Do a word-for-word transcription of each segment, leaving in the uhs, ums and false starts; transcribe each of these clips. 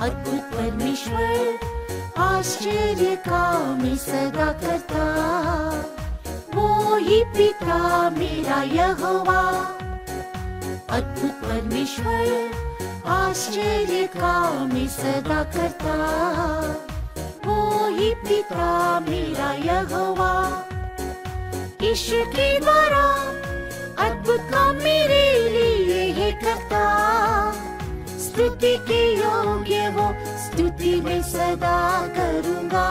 अद्भुत परमेश्वर, आश्चर्य काम सदा करता, वो ही पिता मेरा यहोवा। अद्भुत परमेश्वर, आश्चर्य काम सदा करता, वो ही पिता मेरा यहोवा। ईश्वर के द्वारा अद्भुत काम मेरे लिए है करता, स्तुति के योग्य वो स्तुति में सदा करूँगा।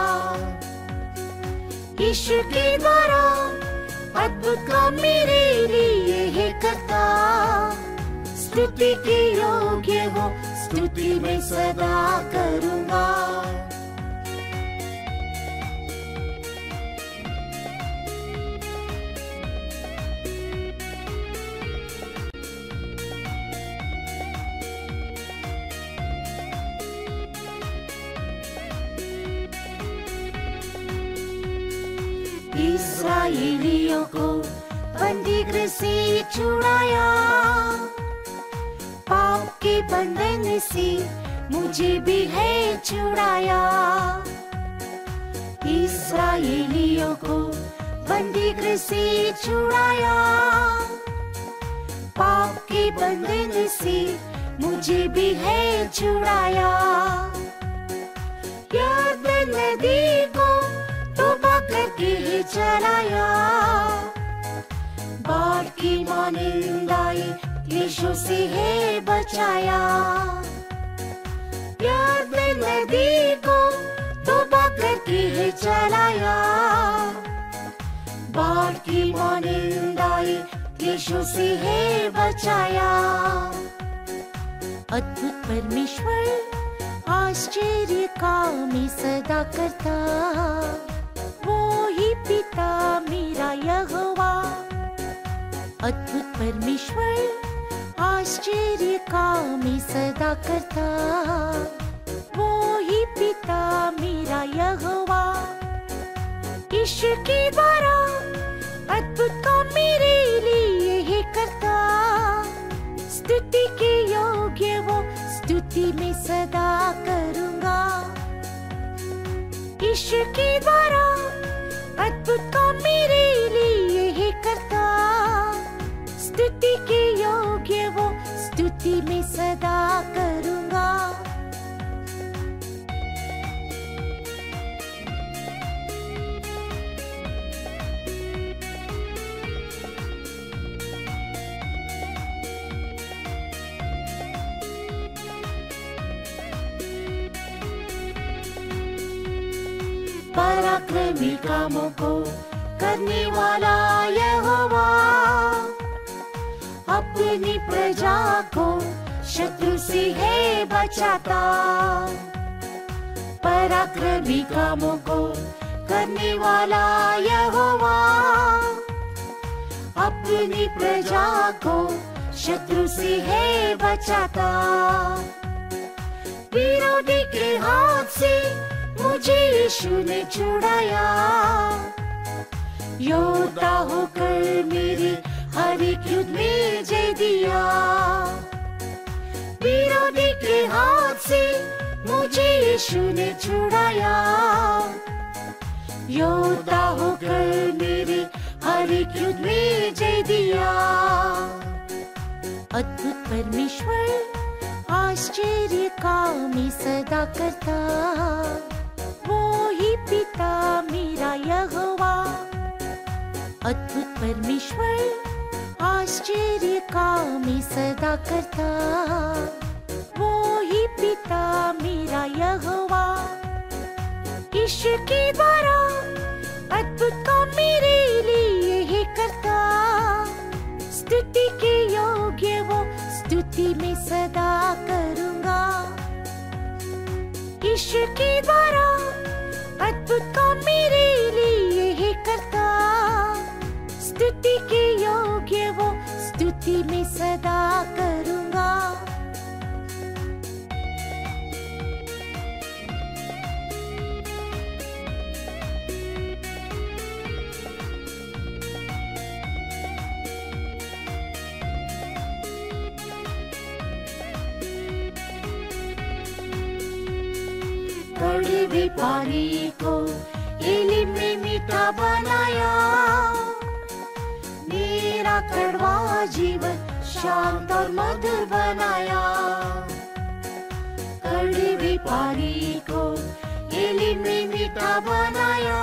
ईश्वर के द्वारा अद्भुत काम मेरे लिए है करता, स्तुति के योग्य वो स्तुति में सदा करूँगा। इस्राएलियों को बंदी गृह से छुड़ाया, पाप के बंधन से मुझे भी है छुड़ाया। इस्राएलियों को बंदी गृह से छुड़ाया, पाप के बंधन से मुझे भी है छुड़ाया। यरदन नदी को तोबा करके चलाया, बाढ़ की मानिंद आई क्लेशों से है बचाया। यरदन नदी को तोबा करके चलाया, बाढ़ की मानिंद आई क्लेशों से है बचाया। अद्भुत परमेश्वर, आश्चर्य काम सदा करता, वो ही पिता मेरा यहोवा। अद्भुत परमेश्वर, आश्चर्य काम सदा करता, वो ही पिता मेरा यहोवा। ईश्वर के द्वारा अद्भुत काम मेरे लिए है करता, स्तुति के योग्य वो स्तुति में सदा करूँगा। ईश्वर के द्वारा अद्भुत काम मेरे लिए है करता, स्तुति के योग्य वो स्तुति में सदा करूँगा। पराक्रमी कामों को करने वाला यहोवा, अपनी प्रजा को शत्रु से है बचाता। पराक्रमी कामों को करने वाला यहोवा, अपनी प्रजा को शत्रु से है बचाता। विरोधी के हाथ से मुझे यीशु ने छुड़ाया, योद्धा होकर मेरे हर एक युद्ध में जय दिया। विरोधी के हाथ से मुझे यीशु ने छुड़ाया, योद्धा होकर मेरे हर एक युद्ध में जय दिया। अद्भुत परमेश्वर, आश्चर्य काम सदा करता, वो ही पिता मेरा यहोवा। अद्भुत परमेश्वर, आश्चर्य काम सदा करता, वो ही पिता मेरा यहोवा। ईश्वर के द्वारा अद्भुत काम मेरे लिए है करता, स्तुति के योग्य वो स्तुति में सदा करूँगा। ईश्वर के द्वारा अद्भुत काम मेरे लिए है करता, स्तुति के योग्य वो स्तुति में सदा करूँगा। कड़वे पानी को एलिम में मीठा बनाया, मेरा कड़वा जीवन शांत और मधुर बनाया। कड़वे पानी को एलिम में मीठा बनाया,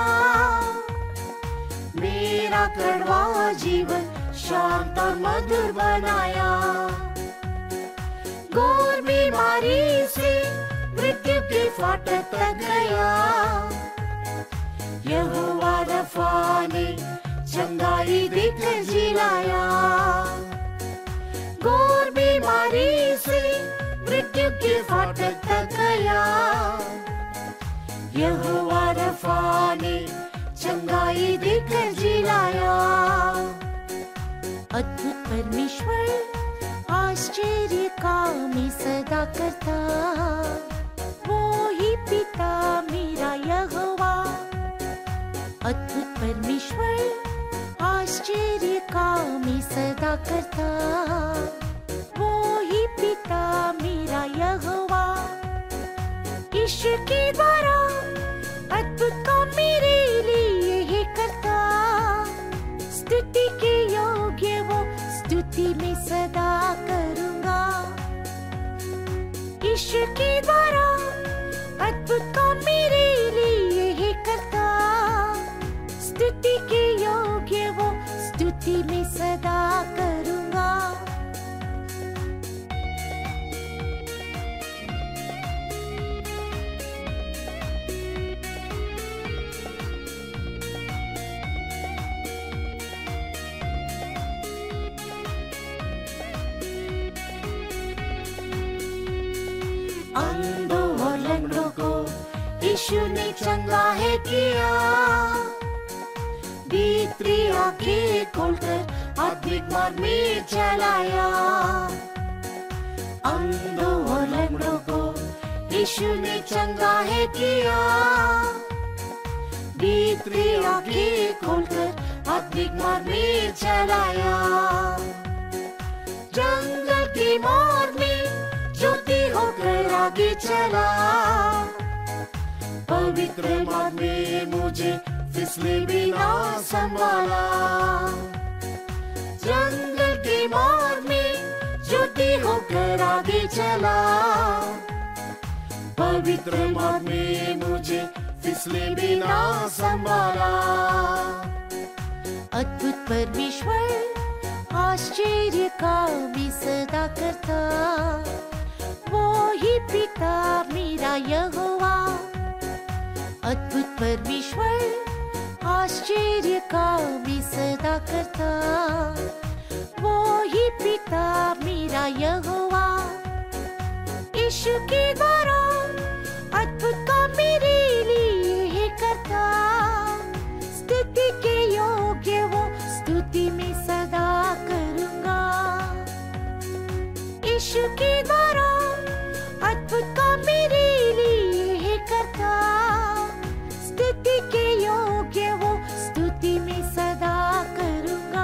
मेरा कड़वा जीवन शांत और मधुर बनाया। घोर बीमारी से मृत्यु के फाटक तक गया, यहोवा रफा ने चंगाई देकर जिलाया। घोर बीमारी से मृत्यु के फाटक तक गया, यहोवा रफा ने चंगाई देकर जिलाया। अद्भुत परमेश्वर आश्चर्य काम सदा करता, वो ही पिता मेरा यहोवा। अद्भुत परमेश्वर आश्चर्य काम सदा करता, वो ही पिता मेरा यहोवा। ईश्वर के द्वारा अद्भुत काम मेरे लिए ही करता, स्तुति के योग्य वो स्तुति में सदा करूंगा। ईश्वर के द्वारा अद्भुत काम मेरे लिए ही करता, स्तुति के योग्य वो स्तुति में सदा करूंगा। अंधों और लंगड़ों को यीशु ने चंगा है किया, भीतरी आंखें खोलकर आत्मिक मार्ग में चलाया। अंधों और लंगड़ों को यीशु ने चंगा है किया, भीतरी आंखें खोलकर आत्मिक मार्ग में चलाया। जंगल की मार्ग में ज्योति होकर आगे चला, पवित्र मार्ग में मुझे फिसले बिना संभाला। जंगल के मार्ग में ज्योति होकर आगे चला, पवित्र मार्ग में मुझे फिसले बिना संभाला। अद्भुत परमेश्वर आश्चर्य काम सदा करता, वो ही पिता मेरा यहोवा। अद्भुत परमेश्वर आश्चर्य काम सदा करता, वो ही पिता मेरा यहोवा। यीशु के द्वारा अद्भुत काम मेरे लिए ही करता, स्तुति के योग्य वो स्तुति में सदा करूंगा। यीशु के द्वारा अद्भुत काम मेरे लिए ही करता, स्तुति के योग्य वो स्तुति में सदा करूंगा।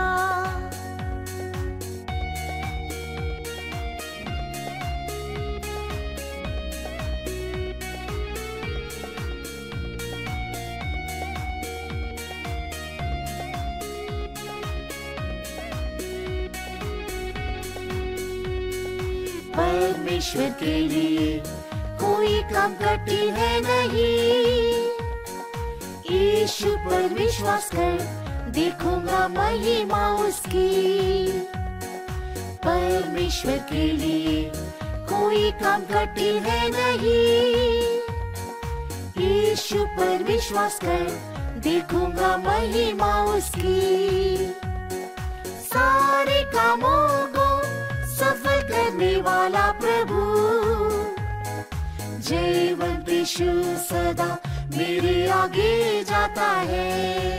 परमेश्वर के लिए कोई काम कठिन है नहीं, यीशु पर विश्वास कर देखूंगा महिमा उसकी। परमेश्वर के लिए कोई काम कठिन है नहीं, यीशु पर विश्वास कर देखूंगा महिमा उसकी। सारे कामों को सफल करने वाला प्रभु, जयवंत यीशु सदा मेरे आगे जाता है।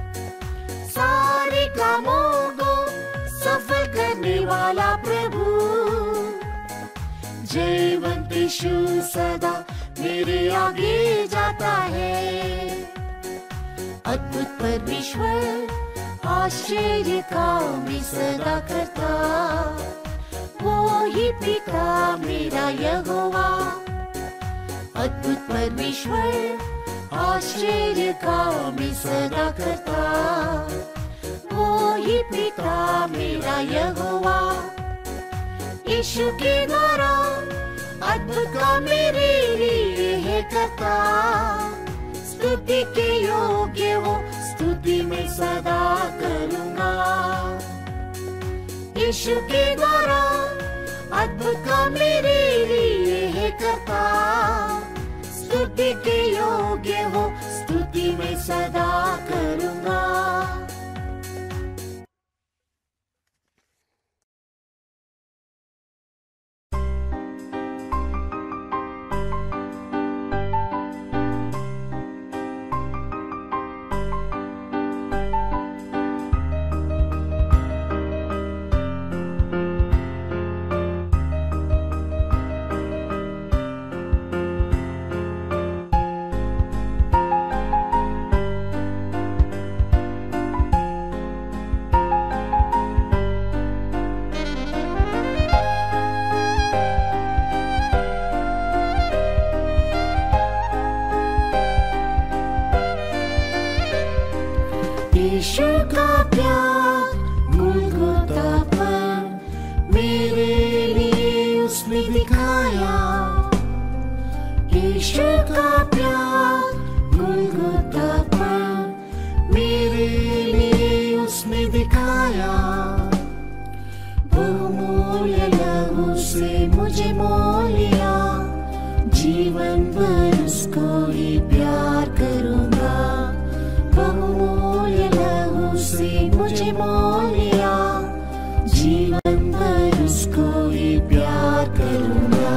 सारे कामों को सफल करने वाला प्रभु, जयवंत यीशु सदा मेरे आगे जाता है। अद्भुत परमेश्वर आश्चर्य काम सदा करता, वो ही पिता मेरा यहोवा। अद्भुत परमेश्वर, आश्चर्य काम सदा करता, वो ही पिता मेरा यहोवा। यीशु के द्वारा अद्भुत काम मेरे लिए है करता, स्तुति के योग्य वो स्तुति में सदा करूँगा। यीशु के द्वारा अद्भुत काम मेरे लिए है करता, स्तुति के योग्य हो स्तुति में सदा करूँगा। यीशु का प्यार गुलगुता पर मेरे लिए उसने दिखाया। यीशु का प्यार गुलगुता पर मेरे लिए उसने दिखाया। बहुमूल्य लहू से मुझे मोल लिया, जीवन भर उसको ही प्यार करूँगा। बहुमूल्य लहू से मुझे मोल लिया, जीवन भर उसको ही प्यार करूँगा।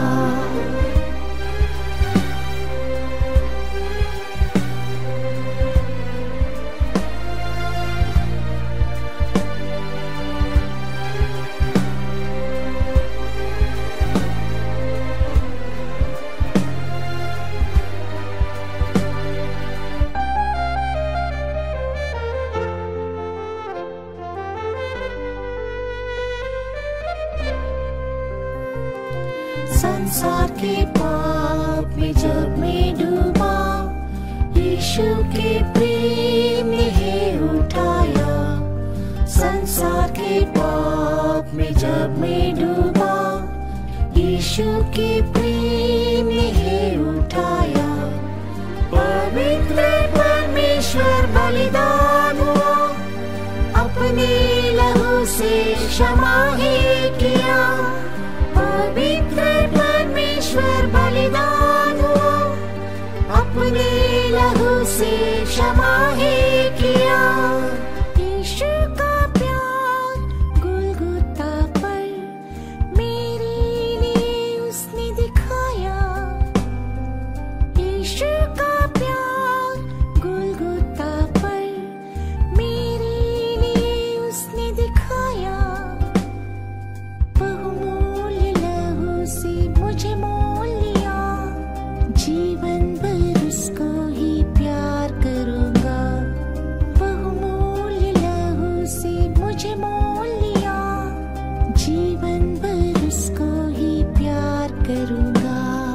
संसार के पाप में जब मैं डूबा, यीशु के प्रेम ने है उठाया। संसार के पाप में जब मैं डूबा, यीशु के प्रेम ने है उठाया। पवित्र परमेश्वर बलिदान हुआ, अपने लहू से क्षमा है किया। पवित्र परमेश्वर बलिदान हुआ, अपने लहू से क्षमा है किया। यीशु का प्यार गुलगुता पर मेरे लिए उसने दिखाया। यीशु का प्यार गुलगुता पर मेरे लिए उसने दिखाया। बहुमूल्य लहू से मुझे मोल लिया, जीवन भर उसको ही प्यार करूँगा। बहुमूल्य लहू से मुझे मोल लिया, जीवन भर उसको ही प्यार करूँगा।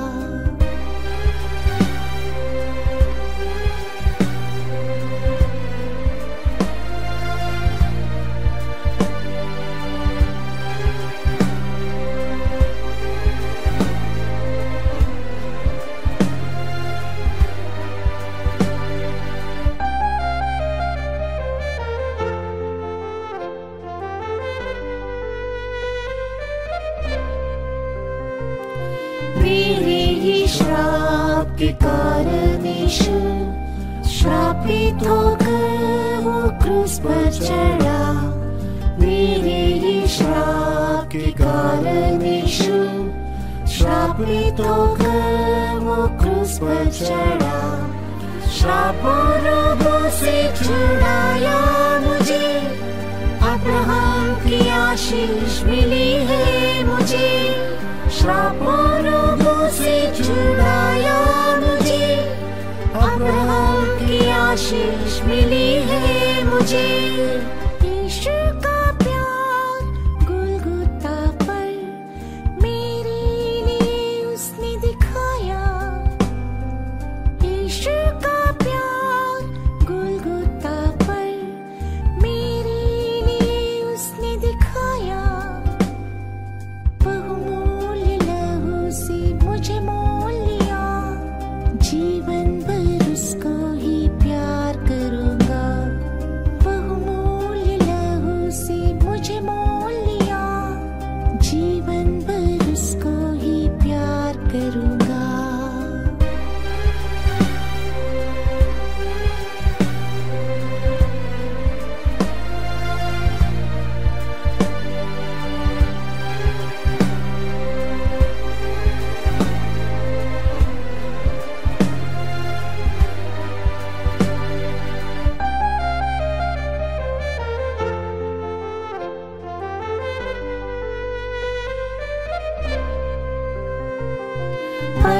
मेरे ही श्राप के कारण यीशु श्रापित होकर वो क्रूस पर चढ़ा। मेरे ही श्राप के कारण यीशु श्रापित होकर वो क्रूस पर चढ़ा। श्रापों रोगों से छुड़ाया मुझे, अब्राहम की आशीष मिली है मुझे। श्रापों रोगों से छुड़ाया मुझे, अब्राहम की आशीष मिली है मुझे। यीशु का प्यार गुलगुता पर मेरे लिए उसने दिखाया।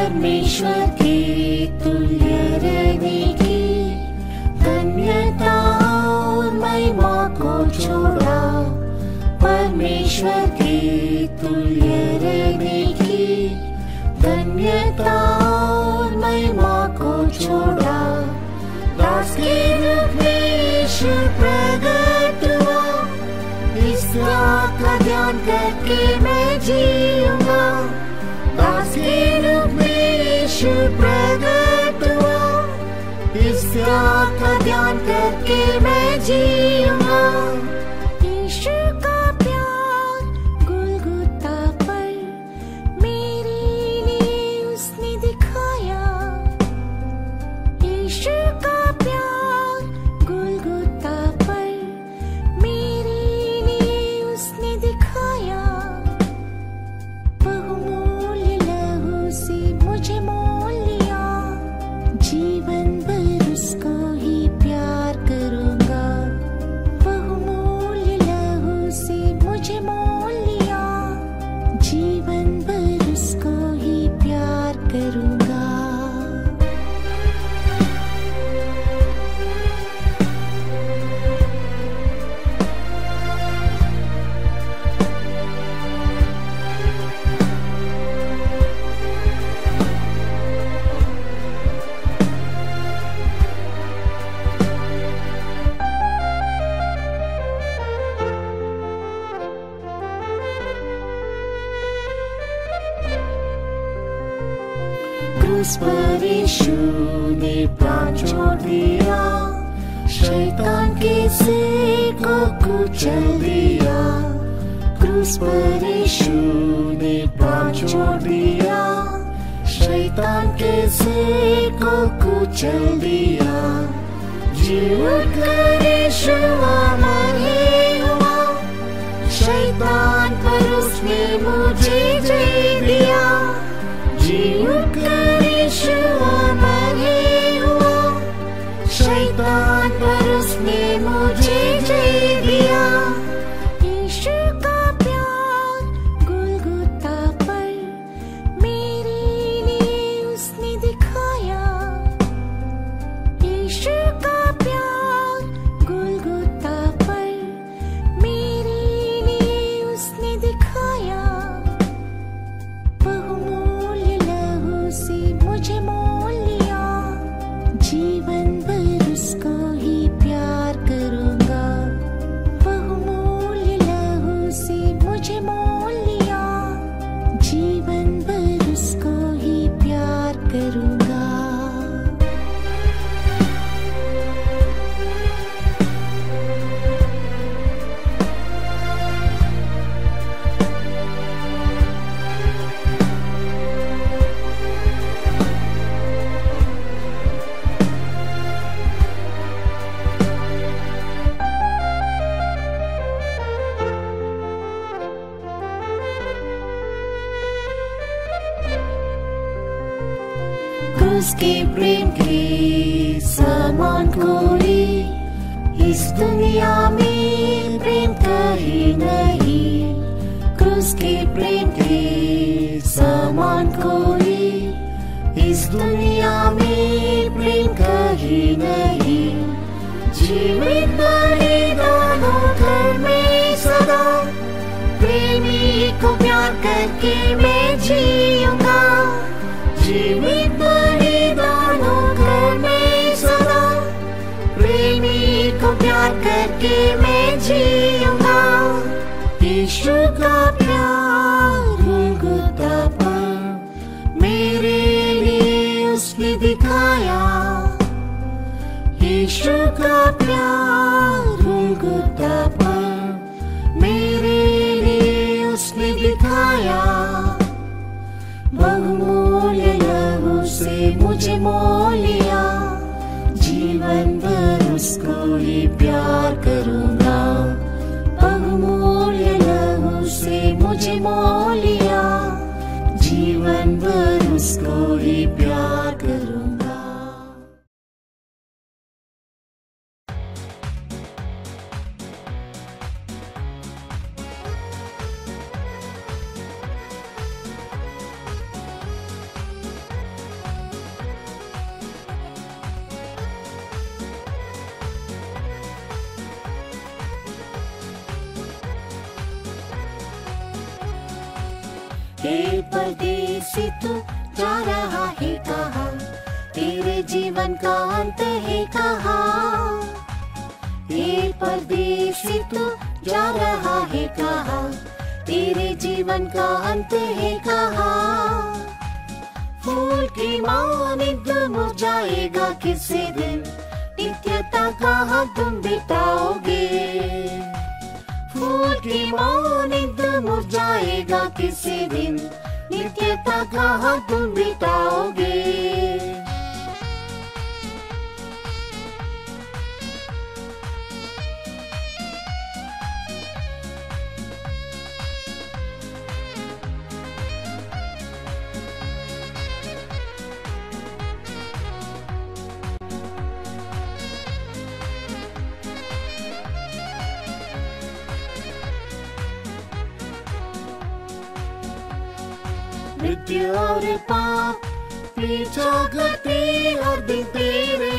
परमेश्वर के तुल्य रहने की धन्यता और महिमा को छोड़ा, परमेश्वर के तुल्य रहने की धन्यता और महिमा को छोड़ा। दास के रूप में यीशु प्रकट हुआ, इस बात का ध्यान करके मैं जीऊंगा। दास के रूप में यीशु प्रकट हुआ, इस बात का ध्यान करके मैं जीऊंगा। यीशु का प्यार गुलगुता पर मेरे लिए उसने दिखाया, यीशु का प्यार गुलगुता पर मेरे लिए उसने दिखाया। बहुमूल्य लहू से मुझे मोल लिया, जीवन भर उसको ही प्यार करूंगा। बहुमूल्य लहू से मुझे मोल लिया, जीवन भर उसको ही प्यार करूंगा। क्रूस पर यीशु ने प्राण छोड़ दिया, शैतान के सिर को कुचल दिया। क्रूस पर यीशु ने प्राण छोड़ दिया, शैतान के सिर को कुचल दिया। जी उठकर यीशु अमर ही हुआ, शैतान पर उसने मुझे जय दिया। जी उठकर यीशु अमर ही हुआ, शैतान पर उसने मुझे जय दिया। यीशु का प्यार गुलगुता पर मेरे लिए उसने दिखाया, यीशु का प्यार गुलगुता पर मेरे लिए उसने दिखाया। बहुमूल्य लहू से मुझे मोल लिया, जीवन भर उसको ही प्यार करूंगा। बहुमूल्य लहू से मुझे मोल लिया, जीवन भर उसको ही प्यार करूंगा। क्रूस के प्रेम के समान कोई इस दुनिया में प्रेम कहीं नहीं। क्रूस के प्रेम के समान कोई इस दुनिया में प्रेम कहीं नहीं। जीवित बलिदानों घर में सदा प्रेमी को प्यार करके मैं जीऊंगा। जीवित बलिदानों घर में सदा प्रेमी को प्यार करके मैं जीऊंगा। यीशु का प्यार गुलगुता पर मेरे लिए उसने दिखाया, यीशु का प्यार गुलगुता पर मेरे लिए उसने दिखाया। बहुमूल्य लहू से मुझे मोल लिया, जीवन भर उसको ही प्यार करूंगा। बहुमूल्य लहू से मुझे मोल लिया, जीवन भर उसको ही प्यार करूंगा। हे परदेसी तू जा रहा है कहाँ, तेरे जीवन का अंत है कहाँ। हे परदेसी तू जा रहा है कहाँ, तेरे जीवन का अंत है कहाँ। फूल की मानिंद मुरझाएगा किसी दिन, नित्यता कहाँ तुम बिताओगे। फूल की मानिंद मुरझाएगा किसी दिन, नित्यता कहाँ तुम बिताओगे। मृत्यु और पाप पीछा करते हर दिन तेरे,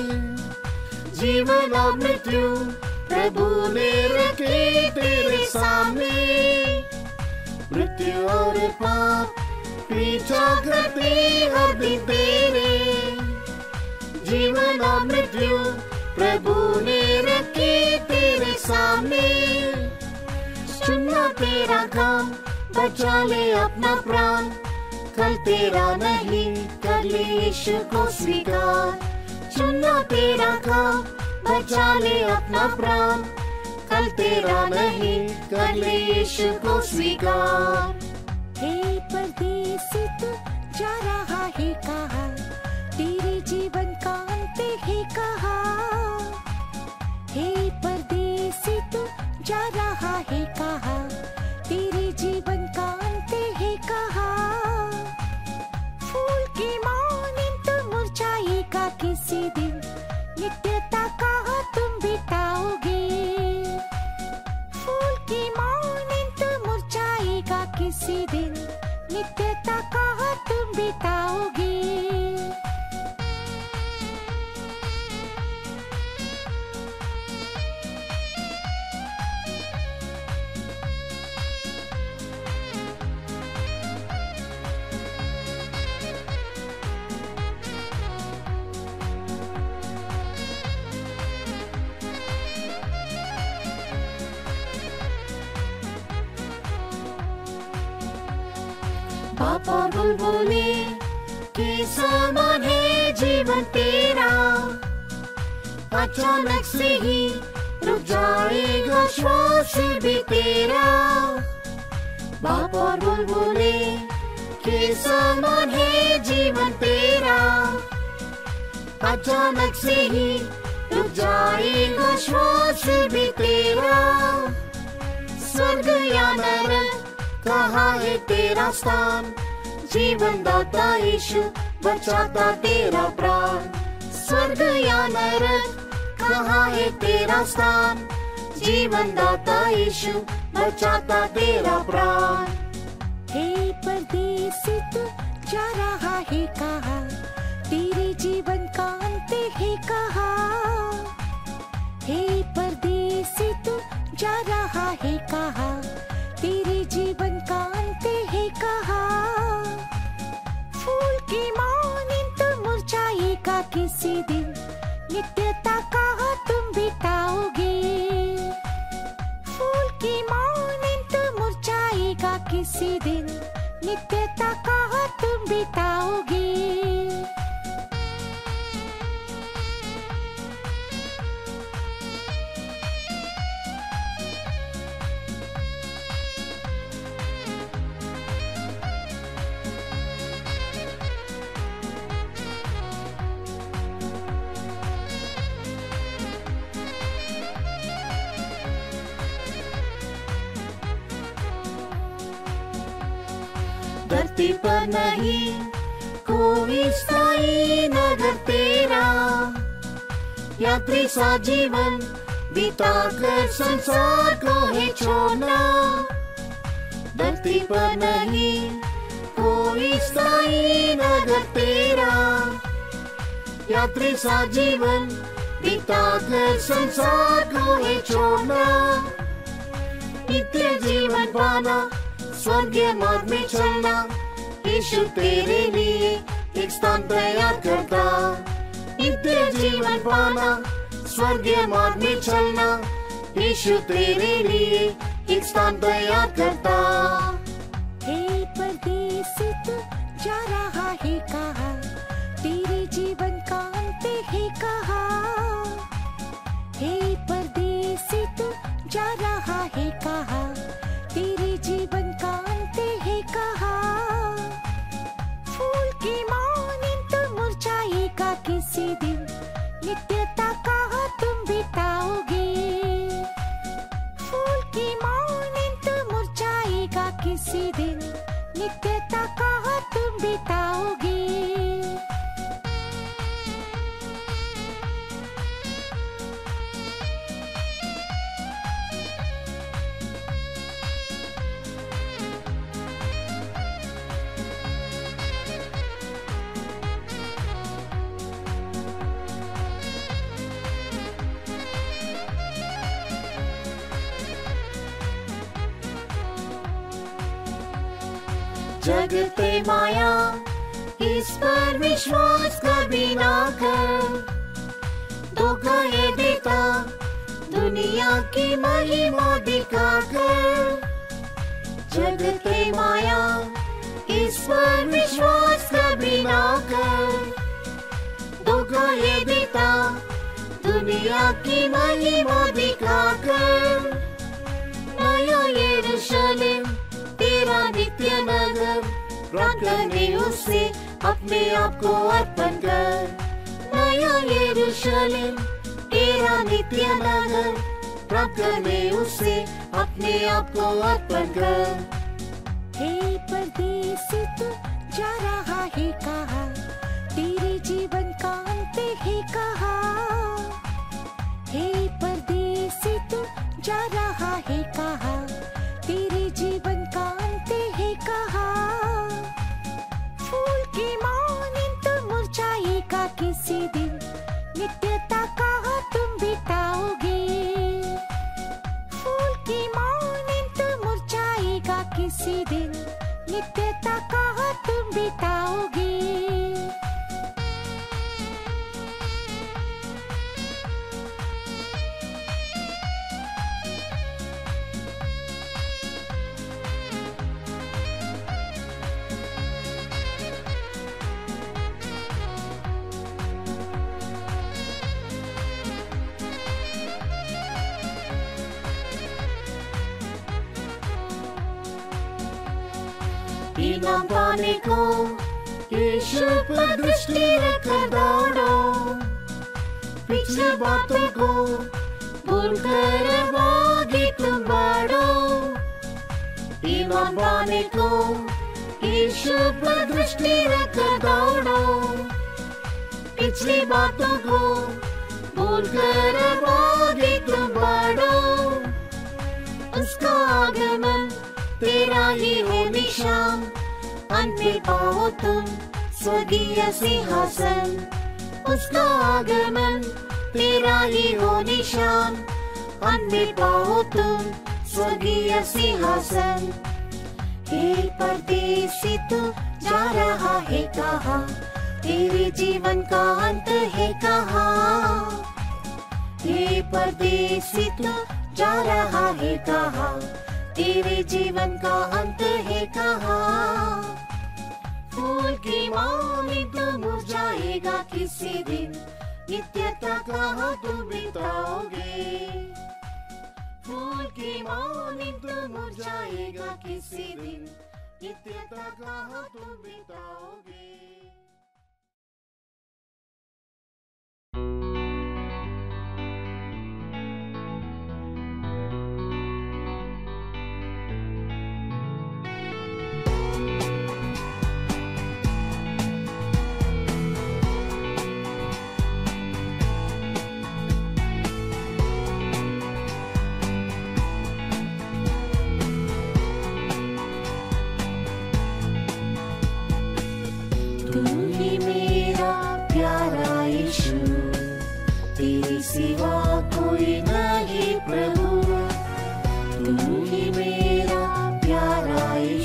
जीवन और मृत्यु प्रभु ने रखे तेरे सामने। मृत्यु और पाप पीछा करते हर दिन तेरे, जीवन और मृत्यु प्रभु ने रखे तेरे सामने। चुनना तेरा काम, बचा ले अपना प्राण, कल तेरा नहीं कर ले यीशु को स्वीकार। चुनना तेरा काम, बचा ले अपना प्राण, कल तेरा नहीं कर ले यीशु को स्वीकार। हे परदेसी तू जा रहा है कहाँ, तेरे जीवन का अंत है कहाँ। हे परदेसी तू जा रहा है कहाँ, तेरे जीवन का अंत है कहाँ। फूल की मानिंद मुरझाएगा किसी दिन, नित्यता कहाँ तुम बिताओगे। फूल की मानिंद मुरझाएगा किसी दिन, नित्यता कहाँ तुम बिताओगे। बाप और बुलबुले के समान है जीवन तेरा, अचानक से ही रुक जाएगा श्वास भी तेरा। बाप और बुलबुले के समान है जीवन तेरा, अचानक से ही रुक जाएगा श्वास भी तेरा। स्वर्ग या नरक कहाँ है तेरा स्थान, जीवन दाता यीशु बचाता तेरा प्राण। स्वर्ग या नरक कहाँ है तेरा स्थान, जीवन दाता यीशु बचाता तेरा प्राण। हे परदेसी तू जा रहा है कहाँ, तेरे जीवन का अंत है कहाँ। हे परदेसी तू जा रहा है कहाँ, तेरे जीवन का अंत है कहाँ। फूल की मानिंद मुरझाएगा किसी दिन, नित्यता कहाँ तुम बिताओगे। फूल की मानिंद मुरझाएगा किसी दिन, नित्यता कहाँ तुम बिताओगे। धरती पर नहीं कोई स्थायी नगर तेरा, यात्री सा जीवन बिताकर संसार को है छोड़ना। धरती पर नहीं कोई स्थायी नगर तेरा, यात्री सा जीवन बिताकर संसार को है छोड़ना। नित्य जीवन पाना स्वर्गीय मार्ग में चलना, यीशु तेरे लिए एक स्थान तैयार करता। नित्य जीवन पाना, स्वर्गीय मार्ग में चलना, यीशु तेरे लिए एक स्थान तैयार करता। हे परदेसी तू जा रहा है कहाँ, तेरे जीवन का अंत है कहाँ। हे परदेसी तू जा रहा है कहाँ, तेरे जीवन का अंत है कहाँ। फूल की मानिंद तो मुरझाएगा किसी दिन, नित्यता कहाँ तुम बिताओगे। फूल की मानिंद तो मुरझाएगा किसी दिन, नित्यता कहाँ तुम बिताओगे। जगते माया, इस पर विश्वास कभी ना कर। धोखा ये देता दुनिया की महिमा दिखा कर। जगते माया, इस पर विश्वास कभी ना कर। धोखा ये देता दुनिया की महिमा दिखा कर। नया यरूशलेम तेरा नित्य नगर, प्राण करने उसे अपने आप को अर्पण कर। नया यरूशलेम तेरा नित्य नगर, प्राण करने उसे अपने आप को अर्पण कर। हे परदेसी तू जा रहा है कहाँ, तेरे जीवन का अंत है कहाँ। हे परदेसी तू जा रहा है कहाँ, तेरे जीवन का अंत है कहाँ। फूल की मानिंद तो मुरझाएगा किसी दिन, नित्यता कहाँ तुम बिताओगे। फूल की मानिंद तो मुरझाएगा किसी दिन, नित्यता कहाँ तुम बिताओगे। इनाम पाने को यीशु पर दृष्टि रखकर दौड़ो। पिछली बातों को भूलकर आगे तुम बढ़ो। इनाम पाने को यीशु पर दृष्टि रखकर दौड़ो। पिछली बातों को भूलकर आगे तुम बढ़ो। उसका आगमन तेरा ही हो निशान, अंत में पाओ तुम स्वर्गीय सिंहासन। उसका आगमन तेरा ही हो निशान, अंत में पाओ तुम स्वर्गीय सिंहासन। हे परदेसी तू जा रहा है कहाँ, तेरे जीवन का अंत है कहाँ। हे परदेसी तू जा रहा है कहाँ, तेरे जीवन का अंत है कहाँ। फूल की मानिंद तो मुरझाएगा किसी दिन, नित्यता कहाँ तुम बिताओगे। फूल की मानिंद तो मुरझाएगा किसी दिन, नित्यता कहाँ तुम बिताओगे। तू ही मेरा प्यारा यीशु, तेरे सिवा कोई नहीं प्रभु। तू ही मेरा प्यारा यीशु।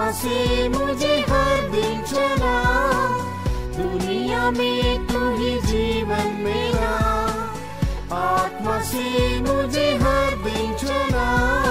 आत्मा से मुझे हर दिन चला, दुनिया में तू ही जीवन मेरा, आत्मा से मुझे हर दिन चला।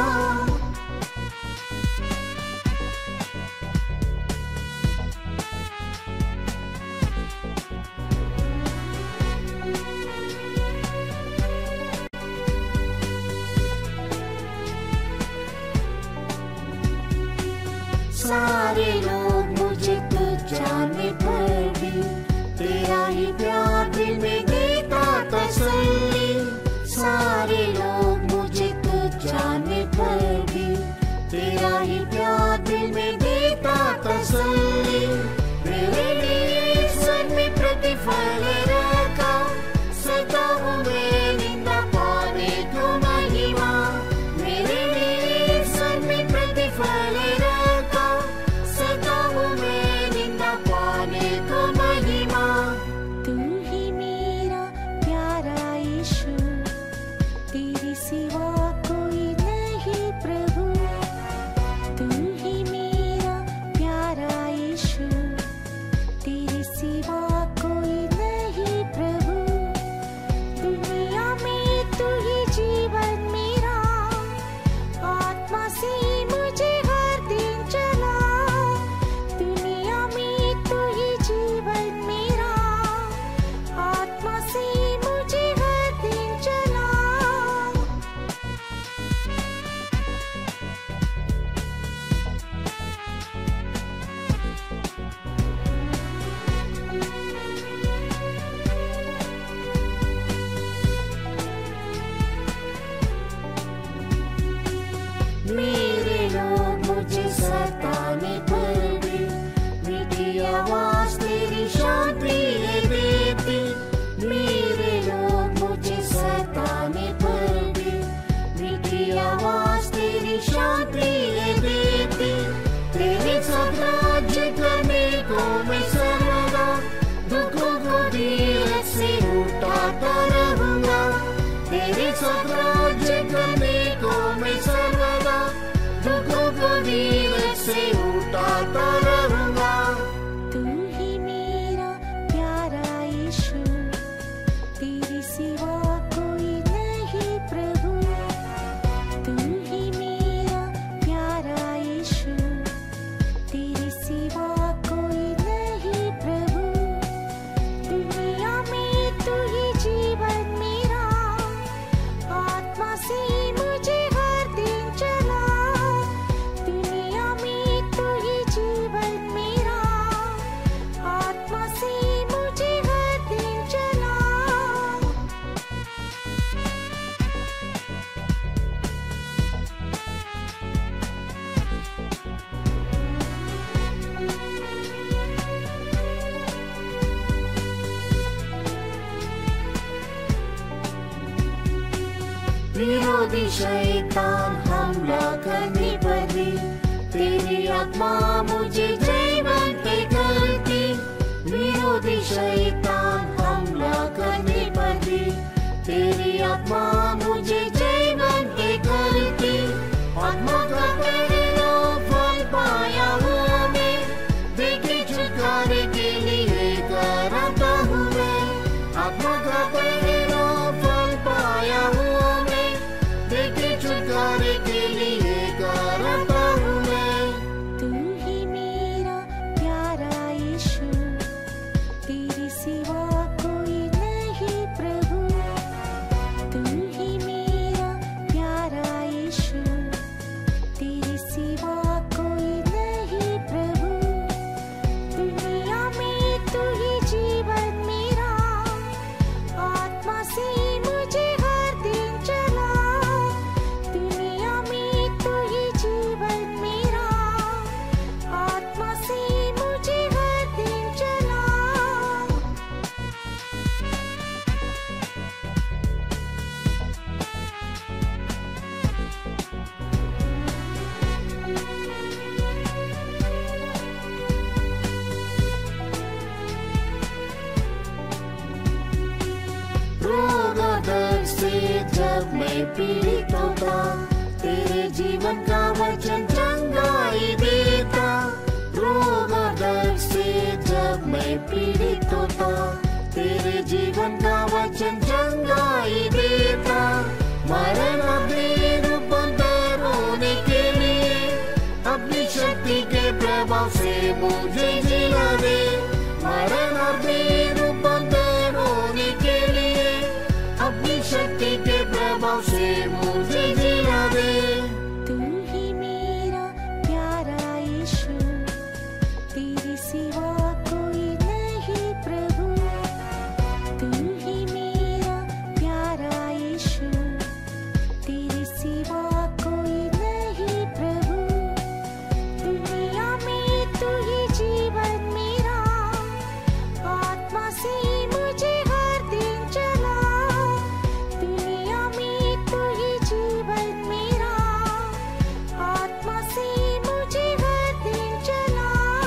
सारे लोग मुझे तुझ जाने पर भी तेरा ही प्यार दिल में देता तसल्ली, सारे लोग मुझे तुझ जाने पर भी तेरा ही प्यार दिल में देता तसल्ली। मेरे लिए स्वर्ग में प्रतिफल रखा, सदा हूँ मैं निंदा पाने को महिमा, मेरे लिए स्वर्ग में प्रतिफल रखा, सदा हूँ मैं निंदा पाने को महिमा। तू ही मेरा प्यारा यीशु, तेरे सिवा कोई नहीं प्रभु, तू ही मेरा प्यारा यीशु, तेरे सिवा कोई नहीं प्रभु। दुनिया में तू ही जीवन मेरा, आत्मा से मुझे हर दिन चला, दुनिया में तू ही जीवन मेरा, आत्मा से मुझे हर दिन चला। मेरे लोग मुझे सताने पर भी मीठी आवाज तेरी शांति है देती, मेरे लोग मुझे सताने पर भी मीठी आवाज तेरी शांति है देती। तेरे साथ राज्य करने को मैं सर्वदा दुखों को धीरज से उठाता रहूंगा, तेरे साथ राज्य करने को मैं सर्वदा दुखों को धीरज से उठाता रहूंगा। तू ही मेरा प्यारा यीशु, तेरे सिवा कोई नहीं प्रभु, तू ही मेरा प्यारा यीशु, तेरे सिवा कोई नहीं प्रभु। दुनिया में तू ही जीवन मेरा, आत्मा से मुझे हर दिन चला, दुनिया में तू ही जीवन मेरा, आत्मा से मुझे हर दिन चला। विरोधी शैतान हमला करने पर भी तेरी आत्मा मुझे जयवंत करती, विरोधी शैतान हमला करने पर भी तेरी आत्मा मुझे जयवंत करती। आत्मा का पहला फल पाया हुआ मैं, देखे छुटकारे के लिए कराता हूँ मैं, आत्मा का पहला फल पाया हुआ मैं, देखे छुटकारे के लिए कराता हूँ मैं। तू ही मेरा प्यारा यीशु, तेरे सिवा कोई नहीं प्रभु, तू ही मेरा प्यारा यीशु, तेरे सिवा कोई नहीं प्रभु। दुनिया में तू ही जीवन मेरा, आत्मा से मुझे हर दिन चला, दुनिया में तू ही जीवन मेरा, आत्मा से मुझे हर दिन चला। रोग दर्द से जब मैं पीड़ित होता, तेरे जीवन का वचन चंगाई देता, रोग और दर्द से जब मैं पीड़ित होता, तेरे जीवन का वचन चंगाई देता। मरण अधीर बंदर होने के लिए अपनी शक्ति के प्रभाव से मुझे जिला दे। मरण अधीर बंदर होने के लिए अपनी शक्ति के प्रभाव से मुझे जिला दे। तू ही मेरा प्यारा यीशु, तेरे सिवा कोई नहीं प्रभु। तू ही मेरा प्यारा यीशु, तेरे सिवा कोई नहीं प्रभु। दुनिया में तू ही जीवन मेरा, आत्मा से मुझे हर दिन चला। दुनिया में तू ही जीवन मेरा, आत्मा से मुझे हर दिन चला।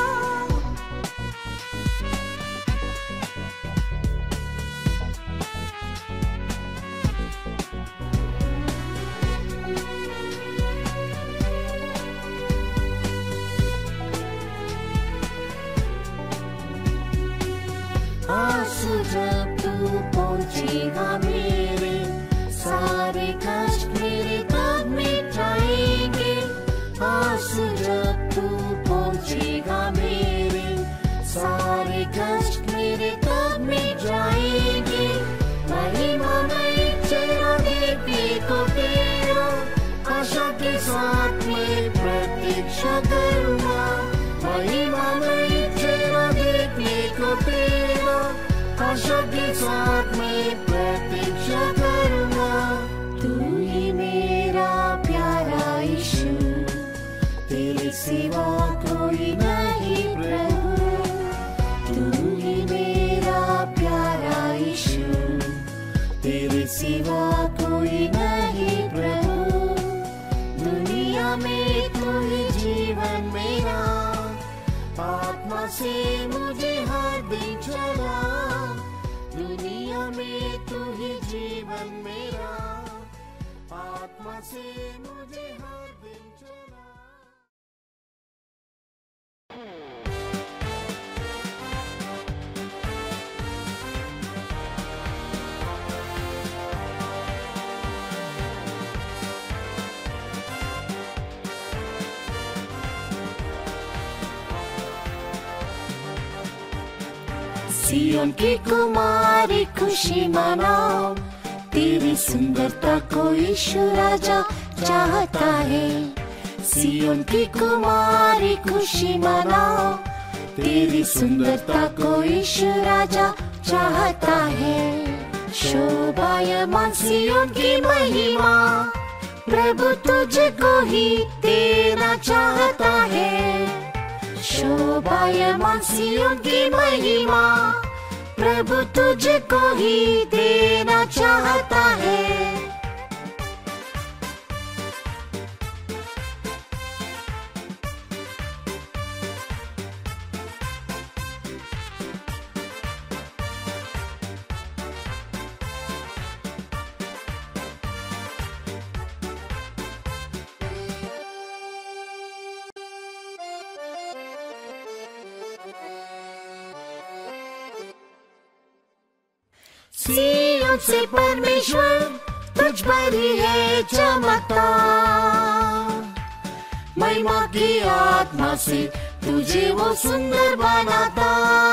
आंसू जब तू पहुंचेगा मेरे, सारे कष्ट मेरे तब मिट जाएंगे। आंसू जब तू पहुंचेगा मेरे, सारे कष्ट मेरे तब मिट जाएंगे। महिमा में चेहरा देखने को तेरा, आशा के साथ मैं प्रतीक्षा करूंगा। महिमा में चेहरा देखने को तेरा, आशा के साथ मैं प्रतीक्षा करूंगा। तू ही मेरा प्यारा यीशु, तेरे सिवा कोई नहीं प्रभु। तू ही मेरा प्यारा यीशु, तेरे सिवा कोई नहीं प्रभु। दुनिया में तू ही जीवन मेरा, आत्मा से मुझे हर दिन चला। दुनिया में तू ही जीवन मेरा, आत्मा से मुझे हर दिन चला। सिय्योन की कुमारी खुशी मनाओ, तेरी सुंदरता को यीशु राजा चाहता है। सिय्योन की कुमारी खुशी मनाओ, तेरी सुंदरता को यीशु राजा चाहता है। शोभायमान सिय्योन की महिमा, प्रभु तुझको ही देना चाहता है। शोभायमान सिय्योन की महिमा, प्रभु तुझको ही देना चाहता है। सिय्योन से परमेश्वर तुझ पर ही है चमकता, महिमा की आत्मा से तुझे वो सुंदर बनाता।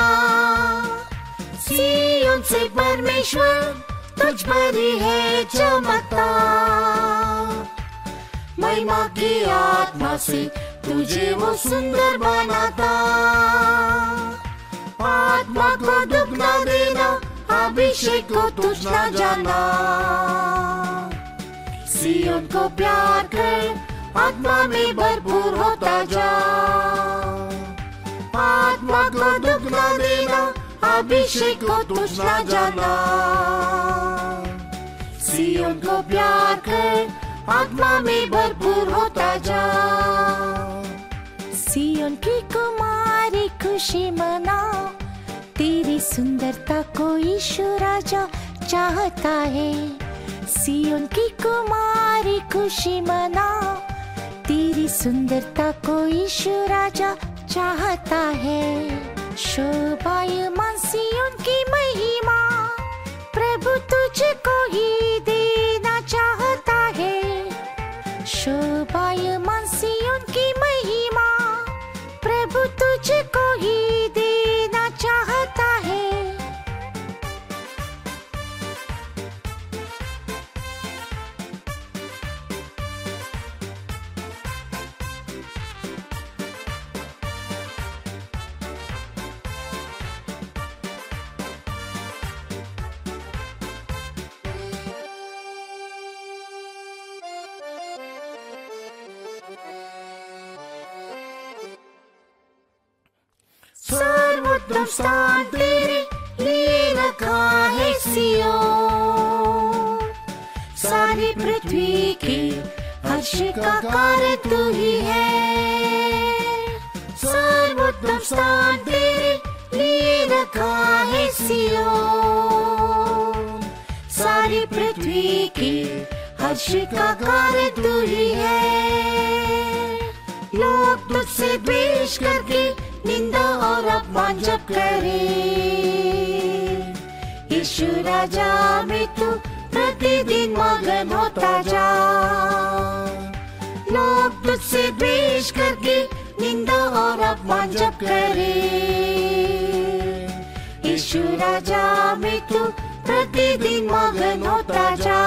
सिय्योन से परमेश्वर तुझ पर ही है चमकता, महिमा की आत्मा से तुझे वो सुंदर बनाता। आत्मा को दुख न देना, अभिषेक को तुझ न जाना। सिय्योन को प्यार कर, आत्मा में भरपूर होता जा। आत्मा को दुख न देना, अभिषेक को तुझ न जाना। सिय्योन को प्यार कर, आत्मा में भरपूर होता जा। सिय्योन की कुमारी खुशी मनाओ, तेरी सुंदरता को यीशु राजा चाहता है। सिय्योन की कुमारी खुशी मनाओ, तेरी सुंदरता को यीशु राजा चाहता है। शोभायमान सिय्योन की महिमा प्रभु तुझको ही देना चाहता है। शोभायमान सिय्योन की महिमा प्रभु तुझको ही देना चाहता है। सर्वोत्तम स्थान तेरे लिए रखा है सिय्योन। सारी पृथ्वी के हर्ष का कारण तू ही है। सर्वोत्तम स्थान तेरे लिए रखा है सिय्योन। सारी पृथ्वी के हर्ष का कारण तू ही है। लोग तुझसे द्वेष करके निंदा और अपमान जब करे, यीशु राजा में तू प्रतिदिन मगन होता जा। लोग तुझसे द्वेष करके निंदा और अपमान जब करे, यीशु राजा में तू प्रतिदिन मगन होता जा।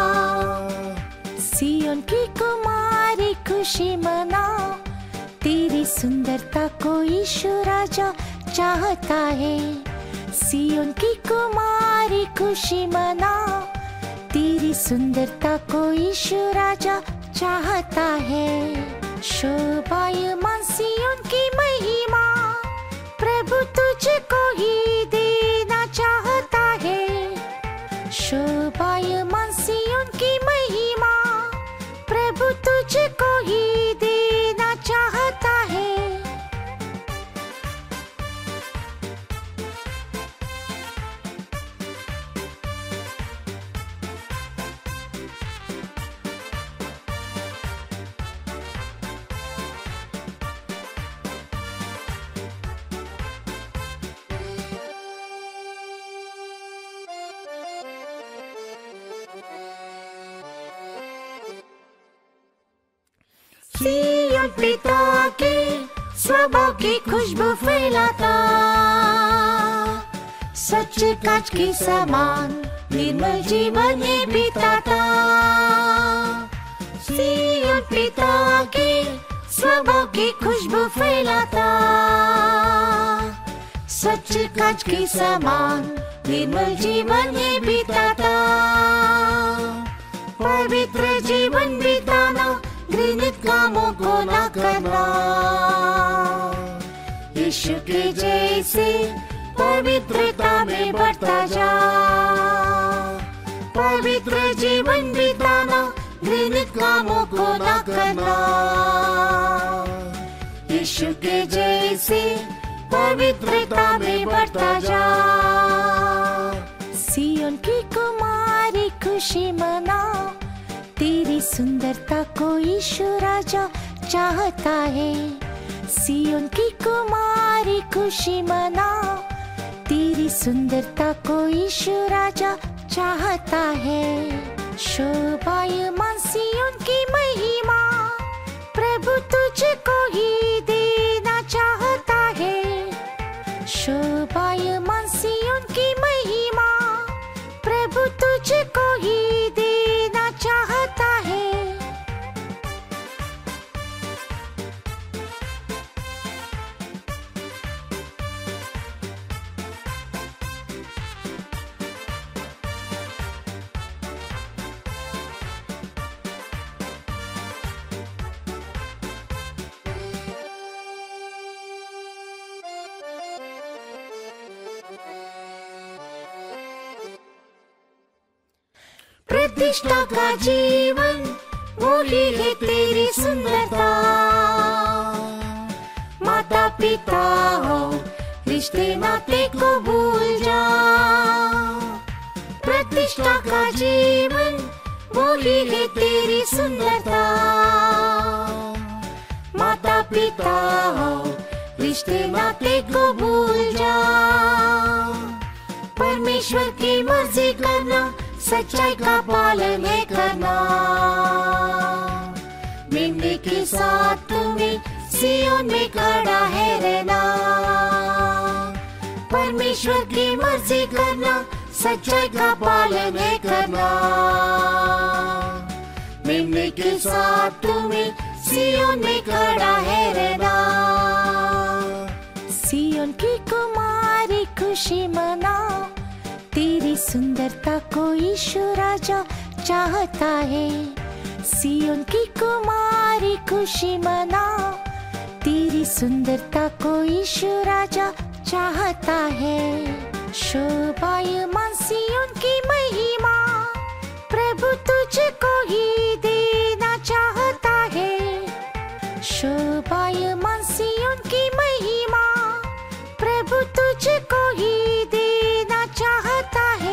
सिय्योन की कुमारी खुशी मनाओ, तेरी सुंदरता को यीशु राजा चाहता है। सिय्योन की कुमारी खुशी मनाओ, तेरी सुंदरता को यीशु राजा चाहता है। शोभायमान सिय्योन की महिमा प्रभु तुझको ही देना चाहता है। शोभायमान सिय्योन की महिमा प्रभु तुझको ही देना चाहता है। सिय्योन पिता के स्वभाव की खुशबू फैलाता, सच्चे कांच के समान निर्मल जीवन ये बिताता। सिय्योन पिता के स्वभाव की खुशबू फैलाता, सच्चे कांच के समान निर्मल जीवन ये बिताता। पवित्र जीवन बिताना, घृणित कामों को न करना, यीशु के जैसे पवित्रता में बढ़ता जा। पवित्र जीवन बिताना, घृणित कामों को न करना, यीशु के जैसे पवित्रता में बढ़ता जा। सिय्योन की कुमारी खुशी मनाओ, तेरी सुंदरता को यीशु राजा चाहता है। सिय्योन की कुमारी खुशी मनाओ, तेरी सुंदरता को यीशु राजा चाहता है। शोभायमान सिय्योन की महिमा प्रभु तुझको ही देना चाहता है। शोभायमान सिय्योन की महिमा प्रभु तुझको ही देना चाहता है। प्रतिष्ठा का जीवन वही है तेरी सुंदरता। माता पिता हो रिश्ते नाते को भूल जा। प्रतिष्ठा का जीवन वही है तेरी सुंदरता। माता पिता हो रिश्ते नाते को भूल जा। परमेश्वर की मर्जी करना, सच्चाई का पालन है करना। मेमने के साथ तुम्हें सियोन में खड़ा है रहना। परमेश्वर की मर्जी करना, सच्चाई का पालन है करना। मेमने के साथ तुम्हें सियोन में खड़ा है रहना। सियोन की कुमारी खुशी मना, तेरी सुंदरता को यीशु राजा चाहता है। सियोन की कुमारी खुशी मना, तेरी सुंदरता को यीशु राजा चाहता है। शोभायमान सियोन की महिमा, प्रभु तुझको ही देना चाहता है। शोभायमान सियोन की महिमा, प्रभु तुझको ही देना चाहता है।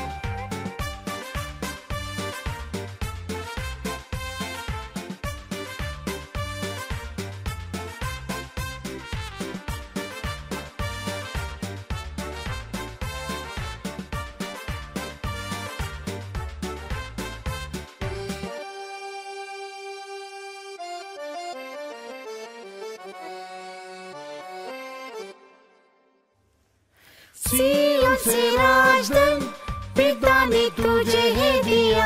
सियोन से राजधन पिता ने तुझे है दिया।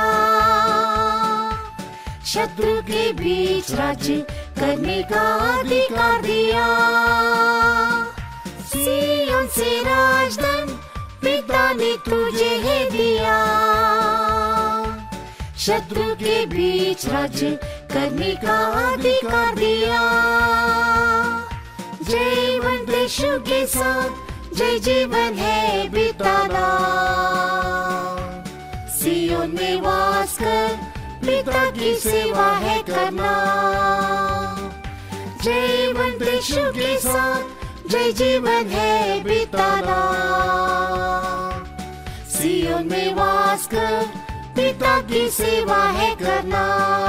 शत्रु के बीच राज्य करने का अधिकार दिया। सियोन से राजधन पिता ने तुझे है दिया। शत्रु के बीच राज्य करने का अधिकार दिया। जीवन यीशु के साथ जय जीवन है बिताना। सियोन में वास कर पिता की सेवा है करना। जीवन यीशु के साथ जय जीवन है बिताना। सियोन में वास कर पिता की सेवा है करना।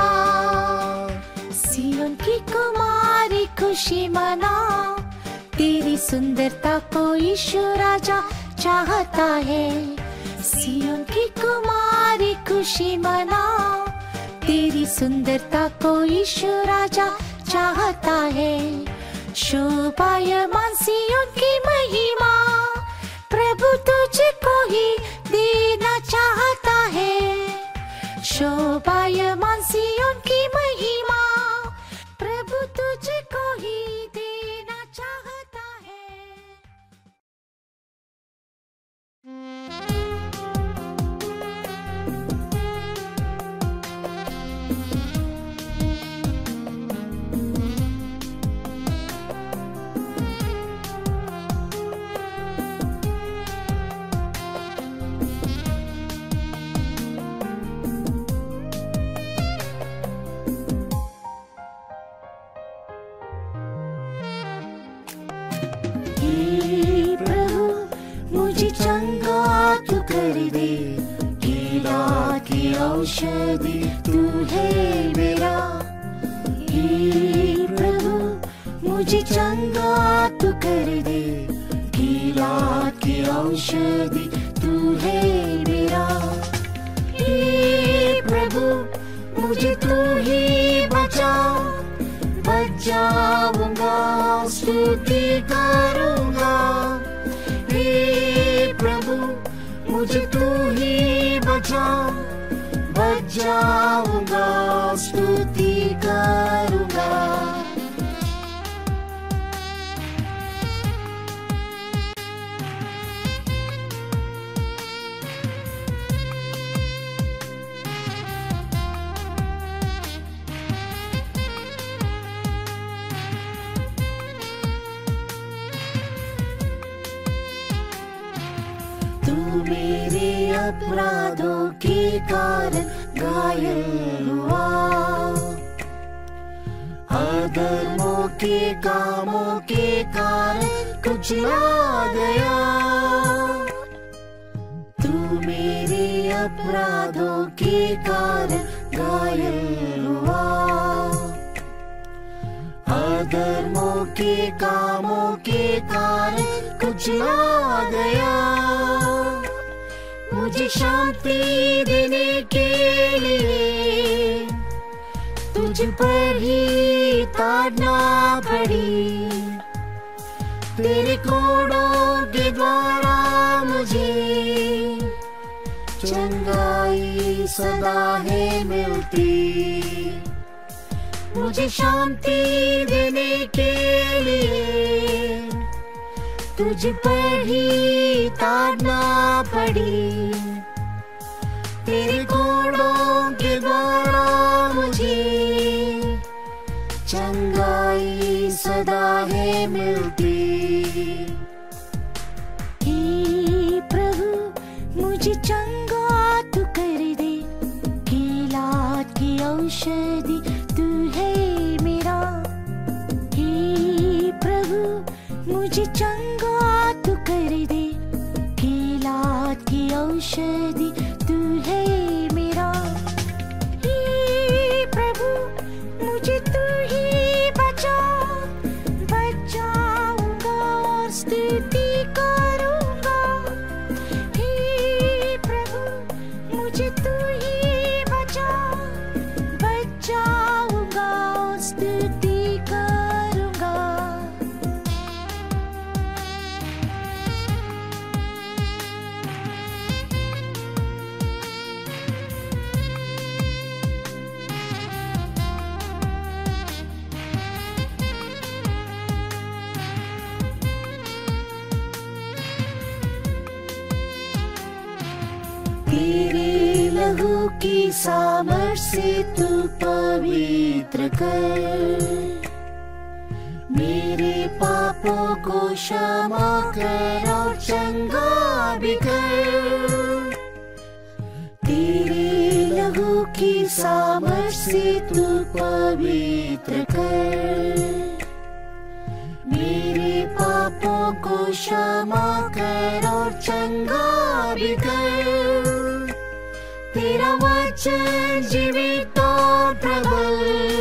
सियोन की कुमारी खुशी मना, तेरी सुंदरता को यीशु राजा चाहता है। सियोन की कुमारी खुशी मना, तेरी सुंदरता को यीशु राजा चाहता है। शोभायमान सियोन की महिमा, प्रभु तुझको ही देना चाहता है। शोभायमान सियोन की महिमा, प्रभु तुझको ही देना चाहता है। औषधि तू है मेरा। हे प्रभु मुझे चंगा तू कर दे। गीला की औषधि तू है मेरा। हे प्रभु मुझे तू ही बचा। बच जाऊंगा स्तुति करूंगा। हे प्रभु मुझे तू ही बचा। बच जाऊंगा स्तुति करूंगा। तू मेरे अपराधों के कारण घायल हुआ। अधर्मों के कामों के कारण कुचला गया। तू मेरे अपराधों के कारण घायल हुआ। कर्मों के कामों के कारण कुचला गया। मुझे शांति देने के लिए तुझ पर ही ताड़ना पड़ी। तेरे कोड़ों के द्वारा मुझे चंगाई सदा है मिलती। मुझे शांति देने के लिए तुझ पर ही ताड़ना पड़ी। तेरे कोड़ों के द्वारा मुझे चंगाई सदा है मिलती। हे प्रभु मुझे चंगा तू कर दे, इलाज की औषधि तू है मेरा। हे प्रभु मुझे चंगा तू कर दे, इलाज की औषधि तू है मेरा। हे प्रभु मुझे तू ही बचा, बचाऊंगा और स्तुति करूंगा। हे प्रभु मुझे तू ही बचा, बचाऊंगा और स्तुति करूंगा। तेरे लहू की सामर्थ से तू पवित्र कर, मेरे पापों को क्षमा कर और चंगा भी कर। तेरे लहू की सामर्थ से तू पवित्र कर, मेरे पापों को क्षमा कर और चंगा भी कर। तेरा वचन जीवित और प्रबल,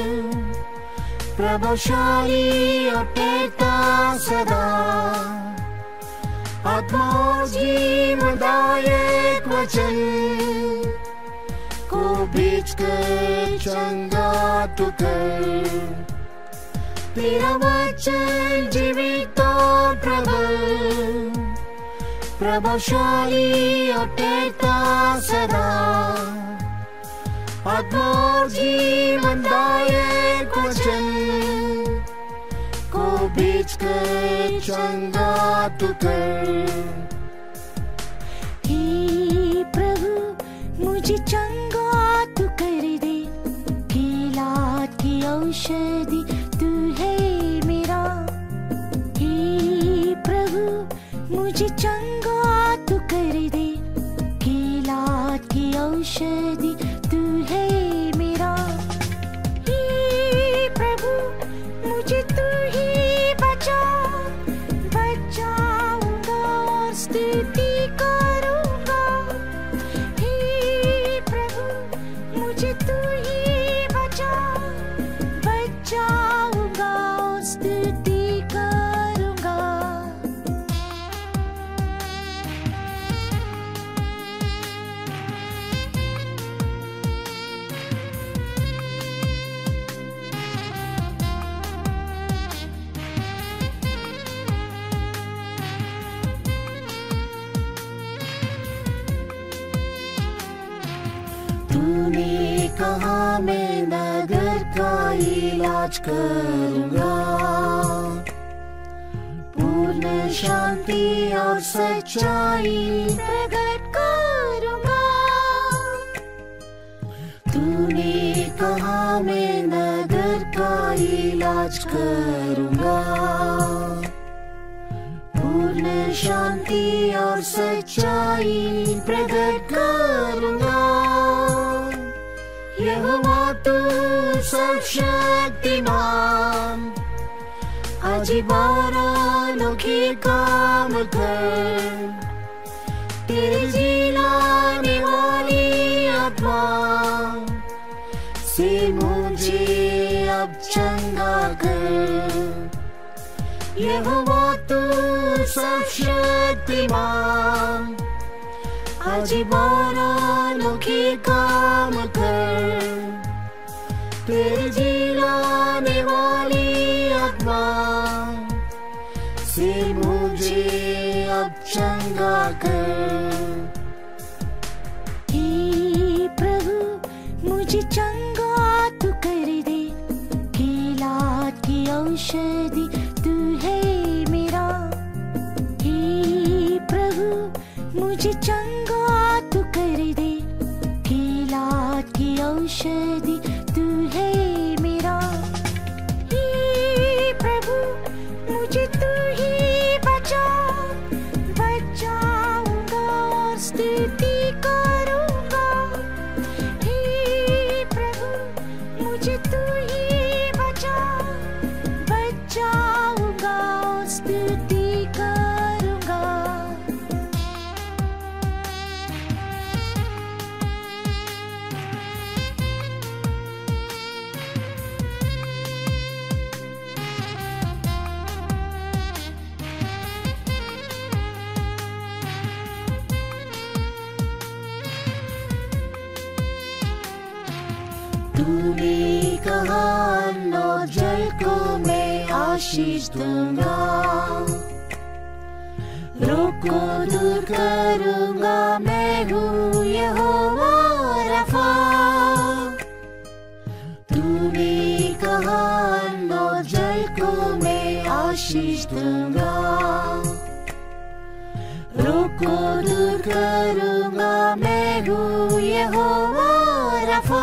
प्रभावशाली और ठहरता सदा। आत्मा और जीवनदायक वचन को भेज कर चंगा तू कर। तेरा वचन जीवित और प्रबल, प्रभावशाली और ठहरता सदा। आत्मा और जीवनदायक वचन को भेज कर चंगा तू कर। हे प्रभु मुझे चंगा तू कर दे, इलाज की औषधि तू है मेरा। हे प्रभु मुझे चंगा तू कर दे, इलाज की औषधि तू है मेरा। हे प्रभु मुझे तू ही बचा, बचाऊंगा और स्तुति करूंगा। हे प्रभु मुझे तू ही बचा, बचाऊंगा और स्तुति करूंगा। तूने कहा मैं नगर का इलाज करूंगा, पूर्ण शांति और सच्चाई प्रकट करूंगा। तूने कहा मैं नगर का इलाज करूंगा, पूर्ण शांति और सच्चाई प्रकट करूंगा। यहोवा तू सर्वशक्तिमान, अजीब और अनोखे काम कर। तेरे जिलाने वाली आत्मा से मुझे अब चंगा कर। सर्वशक्तिमान, आज बारह अनोखे काम कर, तेरी जिलाने वाली आत्मा से मुझे अब चंगा कर। हे प्रभु मुझे चंगा तू कर दे, किलात की औषधि तू है मेरा। हे प्रभु मुझे चंगा तू कर दे, किलात की औषधि तू है मेरा। हे प्रभु मुझे तू ही बचा, बचाऊंगा और स्तुति करूंगा। हे प्रभु मुझे तू ही बचा, बचाऊंगा और स्तुति करूंगा। तूने कहा लो जल को मैं आशीष दूंगा, रोग को दूर करूंगा, मैं हूँ यहोवा रफा। तूने कहा लो जल को मैं आशीष दूंगा, रोग को दूर करूंगा, मैं हूँ यहोवा रफा।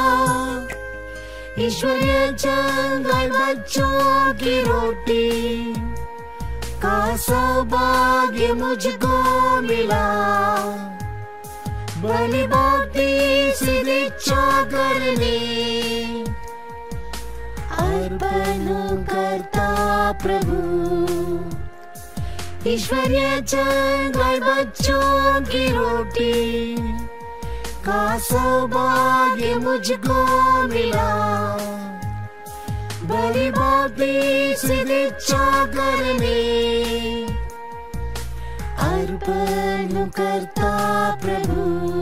ईश्वरीय जंगल बच्चों की रोटी का सौभाग्य मुझको मिला, बलि भक्ति से इच्छा करनी अर्पण करता प्रभु। ईश्वरीय जंगल बच्चों की रोटी का सौभाग्य मुझको मिला, बलि भक्ति से इच्छा करनी अर्पण करता प्रभु।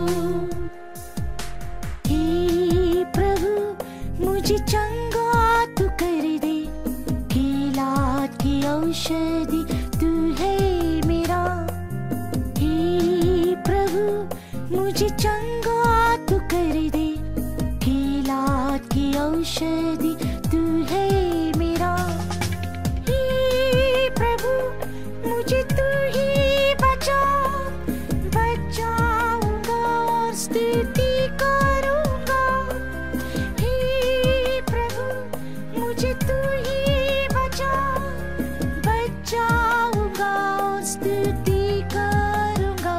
हे प्रभु मुझे चंगा तू कर दे, किलात की औषधि तू है मेरा। हे प्रभु मुझे चंगा तू कर दे, किलात की औषधि तू है मेरा। हे प्रभु मुझे तू ही बचा, बचाऊंगा और स्तुति करूंगा। हे प्रभु मुझे तू ही बचा, बचाऊंगा और स्तुति करूंगा।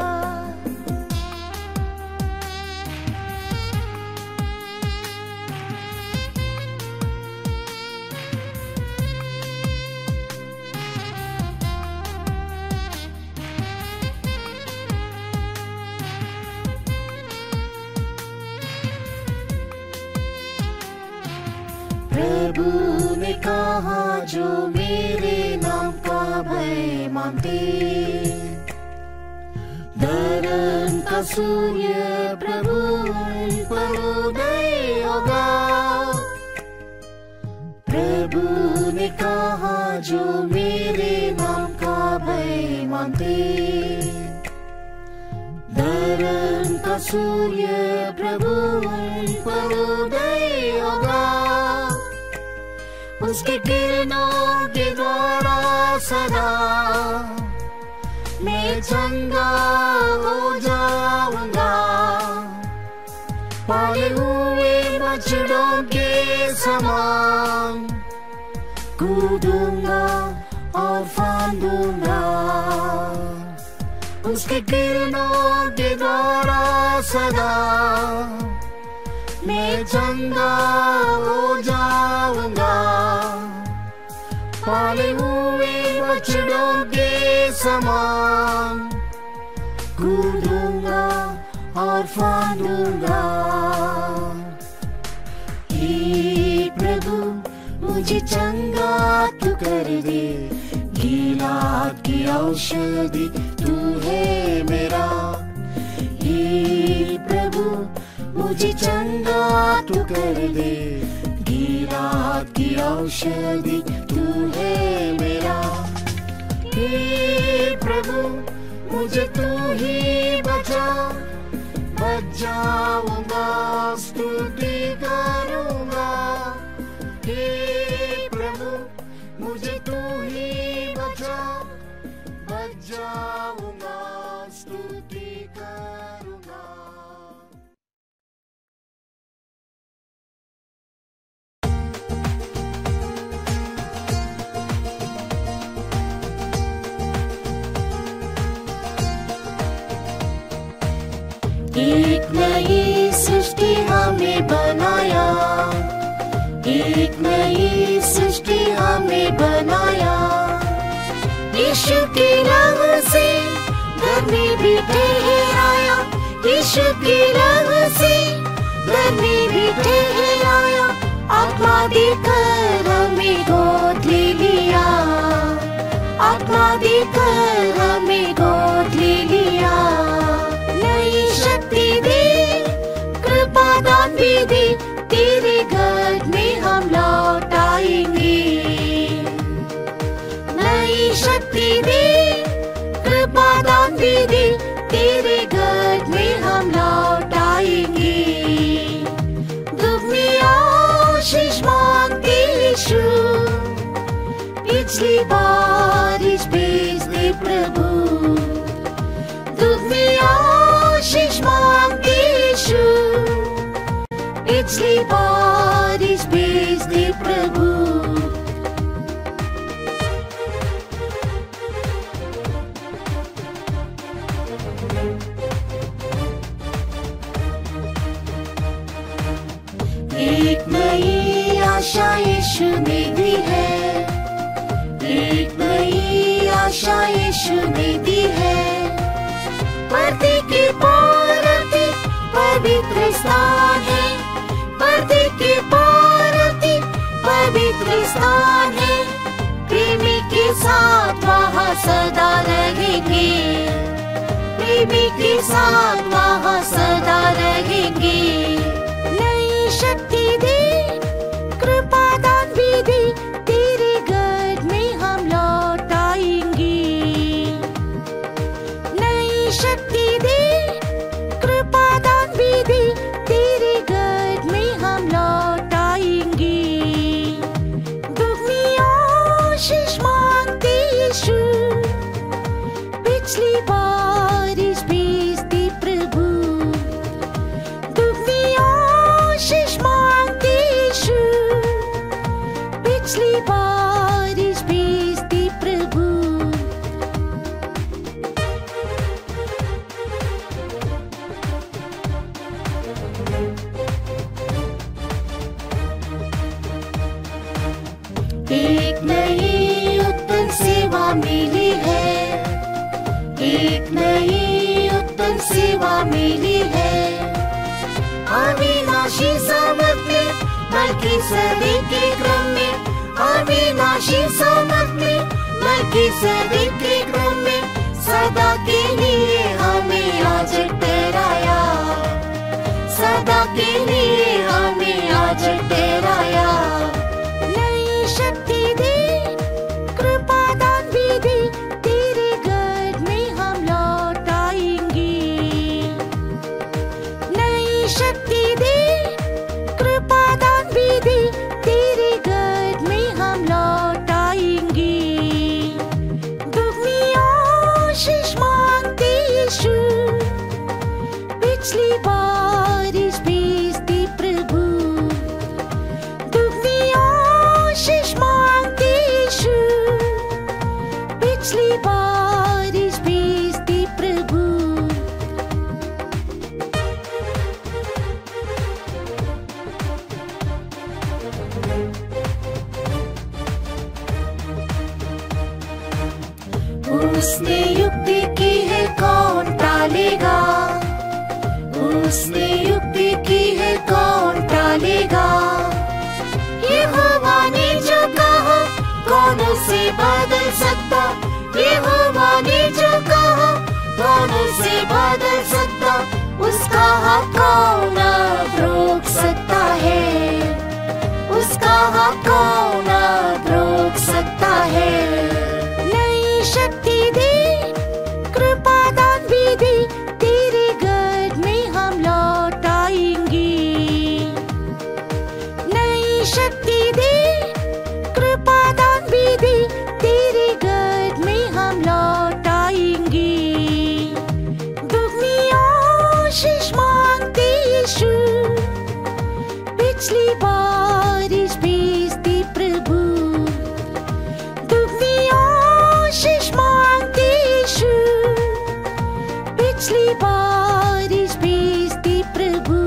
प्रभु ने कहा जो मेरे नाम का भय मानते, धर्म का सूर्य प्रभु पर उदय होगा। प्रभु ने कहा जो मेरे नाम का भय मानते, धर्म का सूर्य प्रभु पर उदय होगा। उसके किरणों के द्वारा सदा मैं चंगा हो जाऊंगा, पाले हुए बछड़ों के समान कूदूंगा और फांदूंगा। उसके किरणों के द्वारा सदा मैं चंगा हो जाऊंगा, पाले हुए बछड़ों के समान कूदूंगा और फांदूंगा। हे प्रभु मुझे चंगा तू कर दे, गिलाद की औषधि तू है मेरा। हे प्रभु मुझे चंगा तू कर दे, गिलाद की औषधि तू है मेरा। हे प्रभु मुझे तू ही बचा, बच जाऊंगा स्तुति करूंगा। हे प्रभु मुझे तू ही बचा, बच जाऊंगा स्तुति करूंगा। एक नई सृष्टि हमें बनाया, एक नई सृष्टि हमें बनाया। यीशु के लहू से धर्मी भी ठहराया, यीशु के लहू से धर्मी भी ठहराया। आत्मा देकर हमें गोद ले लिया, आत्मा देकर हमें गोद ले लिया। नई शक्ति दे, कृपा दान भी दे, तेरे घर में हम लौट आएंगे। नई शक्ति दे, कृपा दान भी दे, तेरे घर में हम लौट आएंगे। दुगनी आशीष मांगते यीशु, पिछली बारिश भेज दे प्रभु। दुगनी आशीष मांगते यीशु, पिछली बारिश भेज दे प्रभु। एक नई आशा यीशु ने दी है, एक नई आशा यीशु ने दी है। पर्दे के पारती पवित्र स्थान है, पर्दे के पारती पवित्र स्थान है। प्रेमी के साथ वहाँ सदा रहेंगे, प्रेमी के साथ वहाँ सदा रहेंगे। नई शक्ति दे, कृपा दान भी दे, तेरे घर में हम लौट आएंगे। नई शक्ति दे, कृपा दान भी दे, तेरे घर में हम लौट आएंगे। दुगनी आशीष मांगते यीशु, पिछली बारिश भेज दे प्रभु। दुगनी आशीष मांगते यीशु, पिछली बारिश भेज दे प्रभु। एक नई उत्तम सेवा मिली है, एक नई उत्तम सेवा मिली है। अविनाशी समर्थ में बल्कि सदी के क्रम में, अविनाशी समर्थ में बल्कि सदी के क्रम में, सदा के लिए हमें आज ठहराया, सदा के लिए हमें आज ठहराया। नई शक्ति दे, कृपा दान भी दे, तेरे घर में हम लौट आएंगे। नई शक्ति दे, कृपा दान भी दे, तेरे घर में हम लौट आएंगे। दुगनी आशीष मांगते यीशु, पिछली बारिश भेज दे प्रभु। दुगनी आशीष मांगते यीशु, पिछली बारिश भेज दे प्रभु। उसने युक्ति की है कौन टालेगा, उसने युक्ति की है कौन टालेगा। यहोवा ने जो कहा कौन उसे बदल सकता। हाथ कौन अब रोक सकता है, उसका हाथ कौन अब रोक सकता है। नई शक्ति दे, कृपा दान भी दे, तेरे गढ़ में हम लौट आएंगे। नई शक्ति दे, कृपा दान भी दे, तेरे गढ़ में हम लौट आएंगे। दुगनी आशीष मांगते यीशु, पिछली बारिश भेजते प्रभु। दुगनी आशीष मांगते यीशु, पिछली बारिश भेजते प्रभु।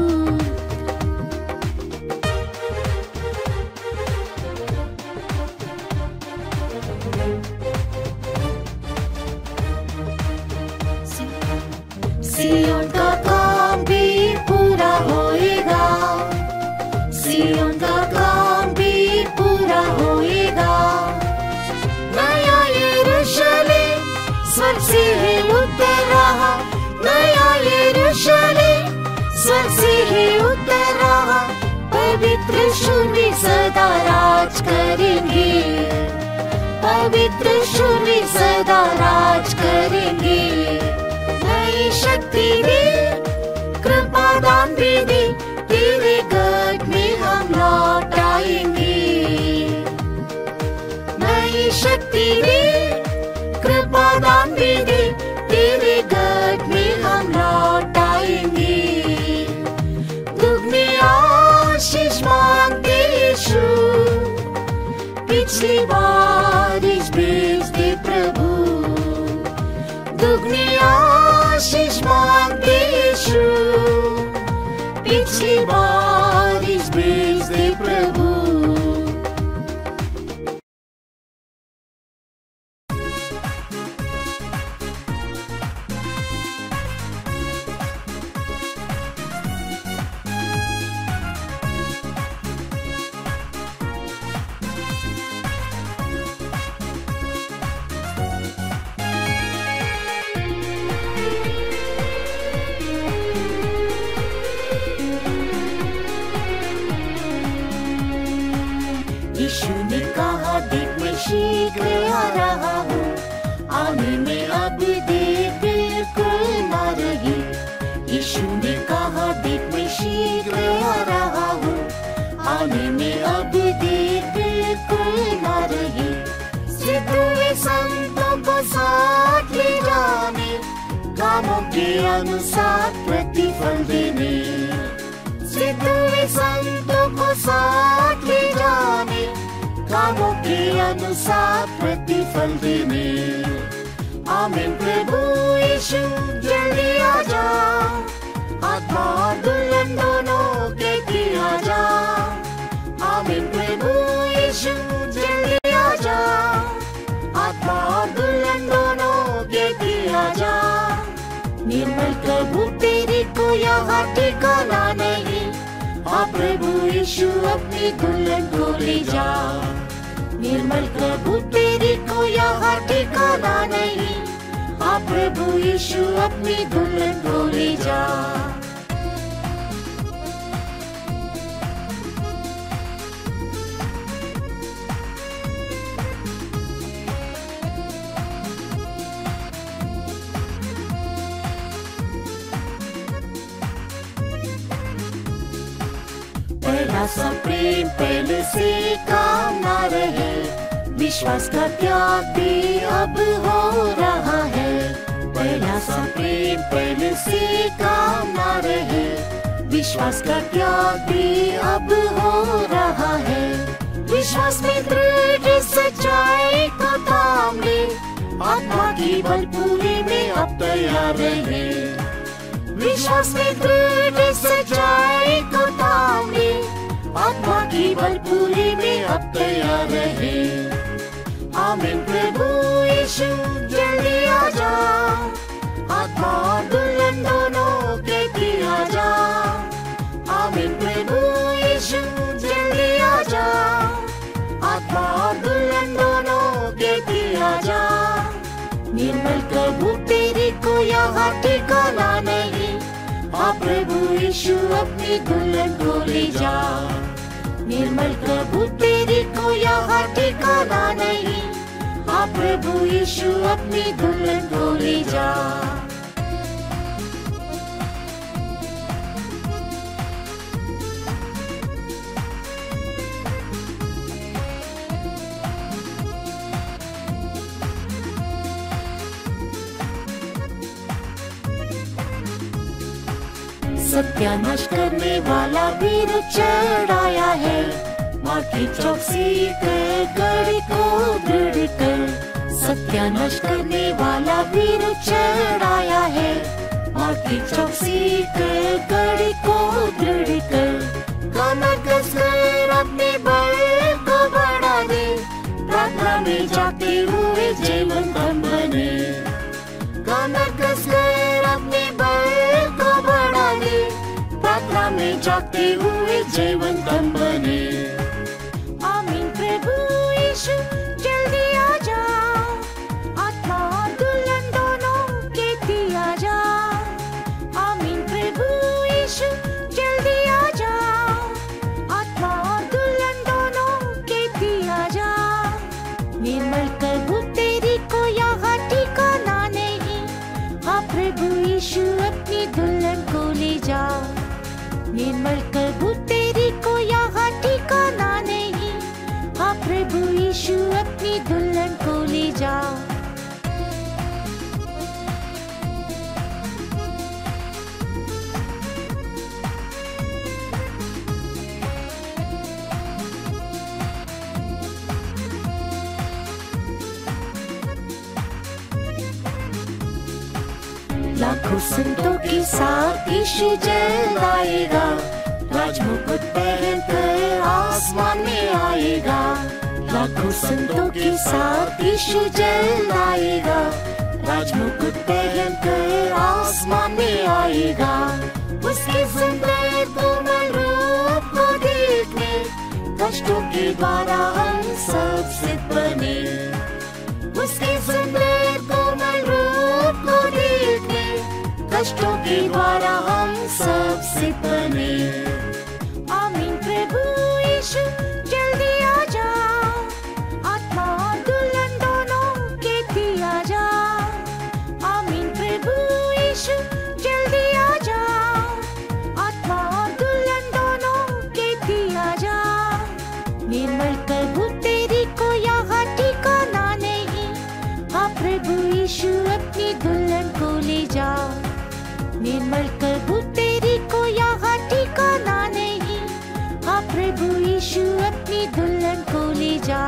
सियोन का काम भी पूरा होएगा, सियोन का काम भी पूरा होएगा। नया यरूशलेम स्वर्ग से है उतर रहा, नया यरूशलेम स्वर्ग से है उतर रहा। पवित्र शून्य सदा राज करेंगे, पवित्र शून्य सदा राज करेंगे। नई शक्ति दे, कृपा दान भी दे, तेरे गढ़ में हम लौट आएंगे। नई शक्ति दे, कृपा दान भी दे, तेरे गढ़ में हम लौट आएंगे। दुगनी आशीष मांगते यीशु, पिछली बारिश भेज दे प्रभु। दुगनी आशीष मांगते यीशु, पिछली बारिश भेज दे प्रभु। यीशु ने कहा देख मैं शीघ्र आ रहा हूँ, आने में अब देर बिल्कुल न रही। यीशु ने कहा देख मैं शीघ्र आ रहा हूँ, आने में अब देर बिल्कुल न रही। सिद्ध हुए संतों को साथ ले जाने, कामों के अनुसार प्रतिफल देने। सिद्ध हुए संतों को साथ ले जाने, कामों के अनुसार प्रतिफल देने। आमीन प्रभु यीशु जल्दी आ जा, आत्मा और दुल्हन दोनों कहती आ जा। आमीन प्रभु यीशु जल्दी आ जा, आत्मा और दुल्हन दोनों कहती आ जा। निर्मल प्रभु तेरे को यहाँ ठिकाना नहीं, आ प्रभु यीशु अपनी दुल्हन को ले जा। निर्मल प्रभु तेरे को यहाँ ठिकाना नहीं, आ प्रभु यीशु अपनी दुल्हन को ले जा। पहला सा प्रेम पहले से काम ना रहे, विश्वास का त्याग भी अब हो रहा है। पहला सा प्रेम पहले से काम ना रहे, विश्वास का त्याग भी अब हो रहा है। विश्वास में दृढ़ सच्चाई को थाम ले, आत्मा की बलपूरी में अब तैयार रहे। विश्वास में दृढ़ सच्चाई को थाम ले, आत्मा की बलपूरी में अब तैयार रहे। आमीन प्रभु यीशु जल्दी आ जा, आत्मा और दुल्हन दोनों कहती आ जा। आमीन प्रभु यीशु जल्दी आ जा, आत्मा और दुल्हन दोनों कहती आ जा। निर्मल प्रभु तेरे को यहाँ ठिकाना नहीं, आ प्रभु यीशु अपनी दुल्हन को ले जा। निर्मल प्रभु तेरी को यहाँ ठिकाना नहीं, हाँ प्रभु यीशु अपनी दुल्हन को ले जा। सत्यानाश करने वाला वीर चढ़ाया है, माँ की चौकसी कर गढ़ को दृढ़ कर। सत्यानाश करने वाला वीर चढ़ाया है, माँ की चौकसी कर गढ़ को दृढ़ कर। गाना कसकर अपने बल को बढ़ा दे, प्रार्थना में जाते हुए जीवन धन बने। गाना कसकर अपने बल को बढ़ा दे, प्रार्थना में जाते हुए जीवन धन बने। आमीन प्रभु यीशु जल्दी आ जा, आत्मा और दुल्हन दोनों कहती आ जा। आमीन प्रभु यीशु जल्दी आ जा, आत्मा और दुल्हन दोनों कहती आ जा। निर्मल प्रभु तेरी को यहाँ ठिकाना नहीं, हाँ प्रभु यीशु अपनी दुल्हन को ले जा। निर्मल प्रभु तेरी को यहाँ ठिकाना नहीं, हाँ प्रभु यीशु अपनी दुल्हन को ले जा। लाखों संतों के साथ यीशु जल्द आएगा, राजमुकुट पहनकर आसमान में आएगा। लाखों संतों के साथ यीशु जल्द आएगा, राजमुकुट पहनकर आसमान में आएगा। उसके सुंदर कोमल रूप को देखने, कष्टों के द्वारा हम सब सिद्ध बने। उसके सुंदर कोमल रूप को देखने, कष्टों के द्वारा हम सब सिद्ध बने। आमीन प्रभु यीशु जल्दी आ जा, आत्मा और दुल्हन दोनों कहती आ जा। आमीन प्रभु यीशु जल्दी आ जा, आत्मा और दुल्हन दोनों कहती आ जा। निर्मल प्रभु तेरी को यहाँ ठिकाना नहीं, हाँ प्रभु यीशु अपनी दुल्हन को ले जा। निर्मल प्रभु तेरी को यहाँ ठिकाना नहीं, हाँ प्रभु यीशु अपनी दुल्हन को ले जा।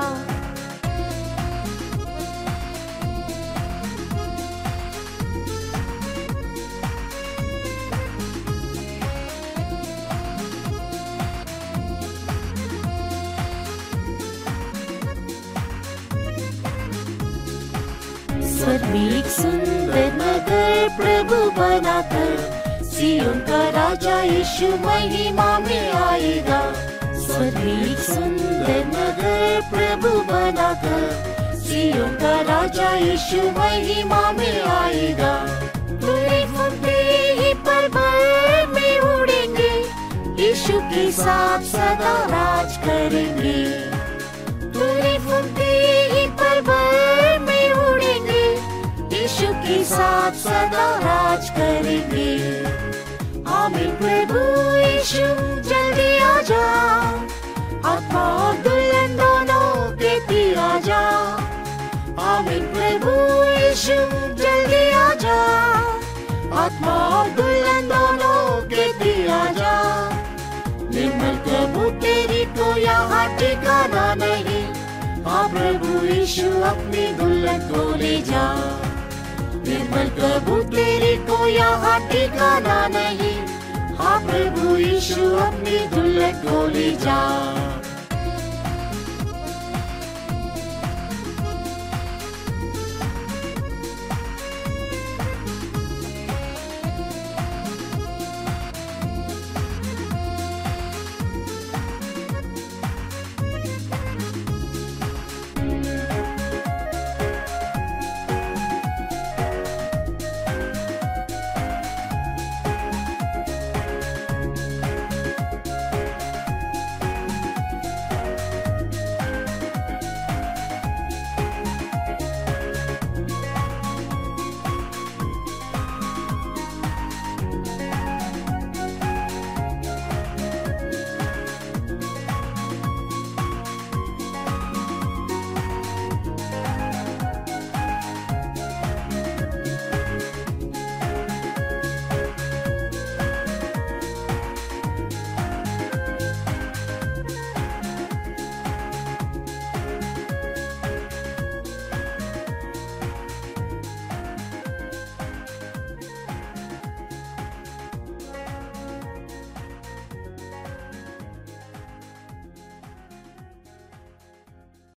स्वर्ग में एक सुंदर नगर प्रभु बनाकर, सिय्योन का राजा यीशु महिमा में आएगा। स्वर्ग में एक सुंदर नगर प्रभु बनाकर, सिय्योन का राजा यीशु महिमा में आएगा। तुझे फूलते ही पर्वत में उड़ेंगे, यीशु के साथ सदा राज करेंगे। तुझे फूलते ही पर्वत में उड़ेंगे, यीशु के साथ सदा राज करेंगे। आमीन प्रभु यीशु जल्दी आ जा, आत्मा और दुल्हन दोनों कहती आ जा। आमीन प्रभु यीशु जल्दी आ जा, आत्मा और दुल्हन दोनों कहती आ जा। निर्मल प्रभु तेरी को यहाँ ठिकाना नहीं, हाँ प्रभु यीशु अपनी दुल्हन को ले जा। निर्मल प्रभु तेरी को यहाँ ठिकाना नहीं, हाँ प्रभु यीशु अपनी दुल्हन को ले जा।